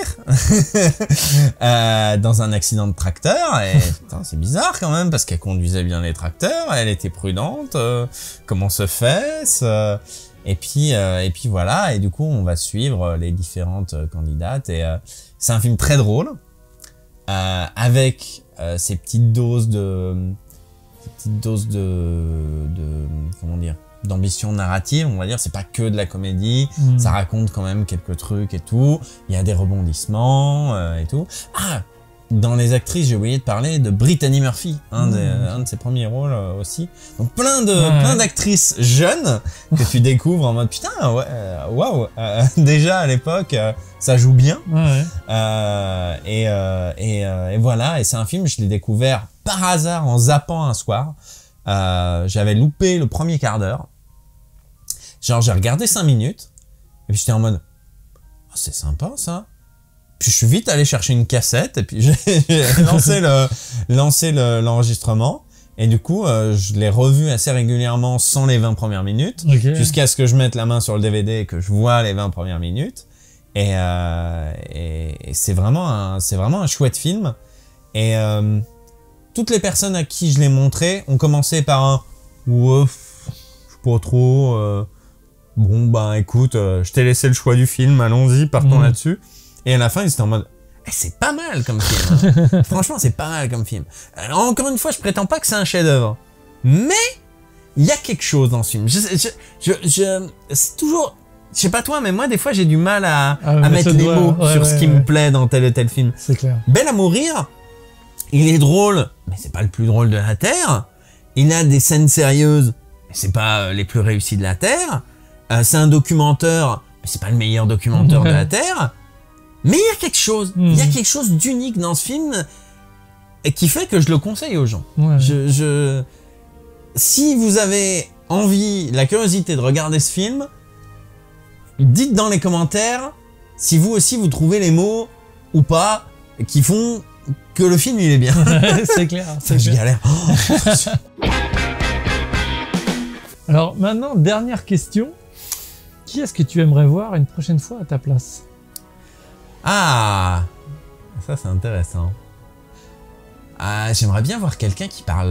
euh, dans un accident de tracteur. Et putain, c'est bizarre quand même parce qu'elle conduisait bien les tracteurs, elle était prudente. Euh, comment se fait-ce? Et puis euh, et puis voilà. Et du coup, on va suivre les différentes candidates. Et euh, c'est un film très drôle euh, avec euh, ces petites doses de ces petites doses de de comment dire d'ambition narrative, on va dire. C'est pas que de la comédie. Hmm. Ça raconte quand même quelques trucs et tout. Il y a des rebondissements euh, et tout. Ah, dans les actrices, j'ai oublié de parler de Brittany Murphy, un, Mmh, des, ok. un de ses premiers rôles euh, aussi. Donc plein de Ouais. plein d'actrices jeunes que tu découvres en mode putain, ouais, euh, waouh. euh, déjà à l'époque, euh, ça joue bien. Ouais, ouais. Euh, et, euh, et, euh, et voilà. Et c'est un film, je l'ai découvert par hasard en zappant un soir. Euh, J'avais loupé le premier quart d'heure. Genre, j'ai regardé cinq minutes, et puis j'étais en mode, oh, c'est sympa, ça. Puis je suis vite allé chercher une cassette, et puis j'ai j'ai lancé le, lancé le- l'enregistrement, et du coup, euh, je l'ai revu assez régulièrement sans les vingt premières minutes, Ok. jusqu'à ce que je mette la main sur le D V D et que je vois les vingt premières minutes. Et, euh, et, et c'est vraiment un, c'est vraiment un chouette film. Et euh, toutes les personnes à qui je l'ai montré ont commencé par un, ouais, je sais pas trop, euh, bon, bah écoute, euh, je t'ai laissé le choix du film, allons-y, partons Mm. là-dessus. Et à la fin, ils étaient en mode, eh, c'est pas mal comme film. hein. Franchement, c'est pas mal comme film. Alors, encore une fois, je prétends pas que c'est un chef-d'œuvre. Mais, il y a quelque chose dans ce film. Je, je, je, je- c'est toujours, je sais pas toi, mais moi, des fois, j'ai du mal à, Ah, à mais mettre ça les doit- mots ouais, sur ouais, ce qui ouais. me plaît dans tel ou tel film. C'est clair. Belle à mourir, il est drôle, mais c'est pas le plus drôle de la Terre. Il a des scènes sérieuses, mais c'est pas euh, les plus réussies de la Terre. Euh, c'est un documentaire, mais c'est pas le meilleur documentaire de la Terre. Mais il y a quelque chose, il y a Mhm. quelque chose d'unique dans ce film et qui fait que je le conseille aux gens. Ouais. Je, je, si vous avez envie, la curiosité de regarder ce film, dites dans les commentaires si vous aussi vous trouvez les mots ou pas qui font que le film il est bien. C'est clair. c'est Je clair. galère. Oh, Alors maintenant, dernière question. Qui est-ce que tu aimerais voir une prochaine fois à ta place? ah, ça c'est intéressant. Ah, j'aimerais bien voir quelqu'un qui parle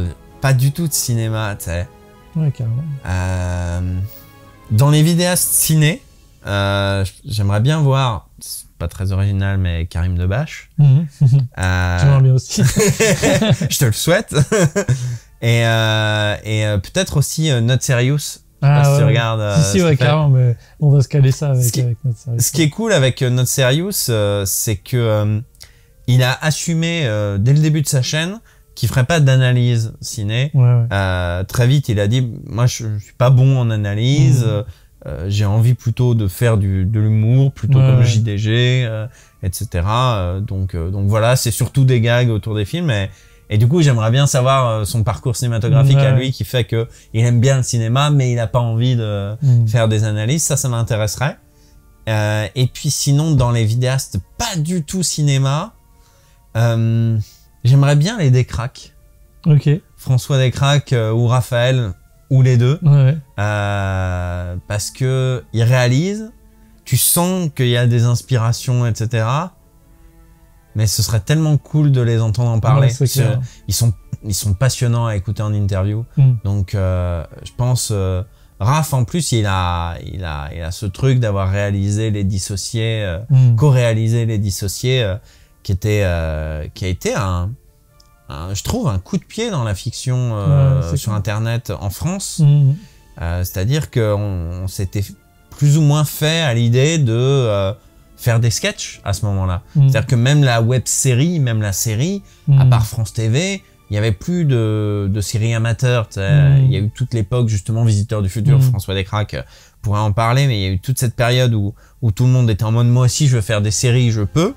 pas du tout de cinéma, tu sais. Ouais, carrément. Euh, dans les vidéastes ciné, euh, j'aimerais bien voir, c'est pas très original, mais Karim Debache. Mmh. Euh, J'aimerais bien aussi. je te le souhaite. et euh, et euh, peut-être aussi euh, Not Serious. Ah, pas si ouais. tu regardes. Euh, si, si, ouais, carrément, mais on va se caler ça avec, Ce qui- avec notre service. Ce qui est cool avec euh, Not Serious, euh, c'est que euh, il a assumé euh, dès le début de sa chaîne qu'il ferait pas d'analyse ciné. Ouais, ouais. Euh, très vite, il a dit, moi, je, je suis pas bon en analyse. Mmh. euh, euh, j'ai envie plutôt de faire du de l'humour, plutôt Ouais, comme ouais. J D G, euh, et cetera. Euh, donc euh, donc voilà, c'est surtout des gags autour des films. Et, et du coup, j'aimerais bien savoir euh, son parcours cinématographique Ouais, à ouais. lui, qui fait que il aime bien le cinéma, mais il a pas envie de Mmh. faire des analyses. Ça, ça m'intéresserait. Euh, et puis sinon, dans les vidéastes pas du tout cinéma, euh, j'aimerais bien les Décraques. Ok. François Descraques euh, ou Raphaël, ou les deux. Ouais. Euh, parce que ils réalisent, tu sens qu'il y a des inspirations, et cetera. Mais ce serait tellement cool de les entendre en parler. Ouais, c'est parce que clair. ils sont, ils sont passionnants à écouter en interview. Mmh. Donc, euh, je pense, euh, Raph, en plus, il a, il a, il a ce truc d'avoir réalisé Les Dissociés, euh, Mmh. co-réalisé Les Dissociés, euh, qui était, euh, qui a été un, un, je trouve, un coup de pied dans la fiction euh, Ouais, c'est sur clair. Internet en France. Mmh. Euh, C'est-à-dire qu'on on s'était plus ou moins fait à l'idée de euh, faire des sketchs à ce moment-là. Mmh. C'est-à-dire que même la web série, même la série, à Mmh. part France T V, il y avait plus de, de séries amateurs. Tu sais. Mmh. Il y a eu toute l'époque justement Visiteurs du futur, Mmh. François Descraques euh, pourrait en parler, mais il y a eu toute cette période où où tout le monde était en mode moi aussi je veux faire des séries, je peux.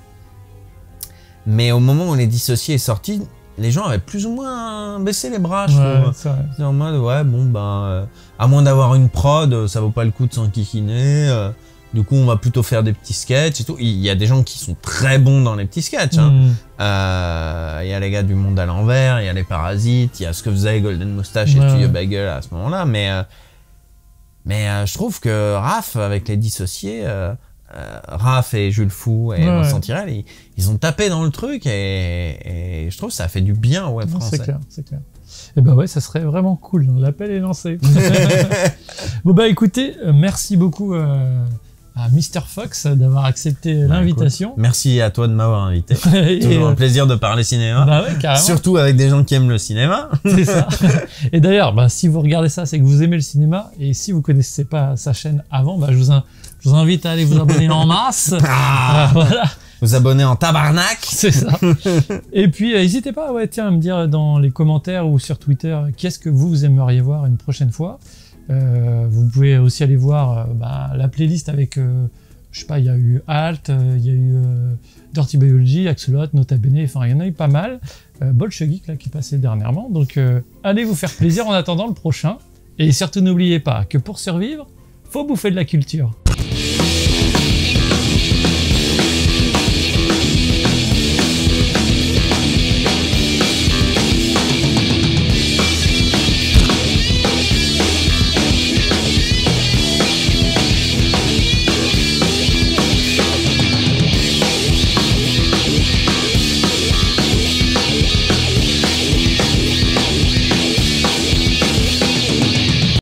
Mais au moment où Les Dissociés est sorti, les gens avaient plus ou moins baissé les bras, je Ouais, trouve. c'est vrai. C'est en mode, ouais, bon, ben, euh, à moins d'avoir une prod, euh, ça vaut pas le coup de s'enquiquiner. Euh, du coup, on va plutôt faire des petits sketchs et tout. Il y a des gens qui sont très bons dans les petits sketchs. Hein. Mmh. Euh, Il y a les gars du Monde à l'envers, il y a les Parasites, il y a ce que faisait Golden Moustache et Ouais. Studio Bagel à ce moment-là. Mais, euh, mais euh, je trouve que Raph, avec Les Dissociés, euh, euh, Raph et Jules Fou et Ouais, Vincent ouais. Tirel, ils, ils ont tapé dans le truc et, et je trouve que ça a fait du bien au web Non, français. c'est clair, c'est clair. Et bah ouais, ça serait vraiment cool. L'appel est lancé. Bon bah écoutez, euh, merci beaucoup euh, à Mister Fox d'avoir accepté l'invitation. Écoute, merci à toi de m'avoir invité. Et, Toujours euh, un plaisir de parler cinéma. bah ouais, carrément. Surtout avec des gens qui aiment le cinéma. C'est ça. Et d'ailleurs, bah, si vous regardez ça, c'est que vous aimez le cinéma. Et si vous connaissez pas sa chaîne avant, bah, je, vous in- je vous invite à aller vous abonner en masse. Ah, Ah, voilà, vous abonner en tabarnak. c'est ça. Et puis, euh, n'hésitez pas, ouais, tiens, à me dire dans les commentaires ou sur Twitter, qu'est-ce que vous, vous aimeriez voir une prochaine fois. Euh, vous pouvez aussi aller voir euh, bah, la playlist avec, euh, je sais pas, il y a eu Alt, euh, il y a eu euh, Dirty Biology, Axolot, Nota Bene, enfin, il y en a eu pas mal. Euh, Bolshevik, là, qui passait dernièrement. Donc, euh, allez vous faire plaisir en attendant le prochain. Et surtout, n'oubliez pas que pour survivre, faut bouffer de la culture.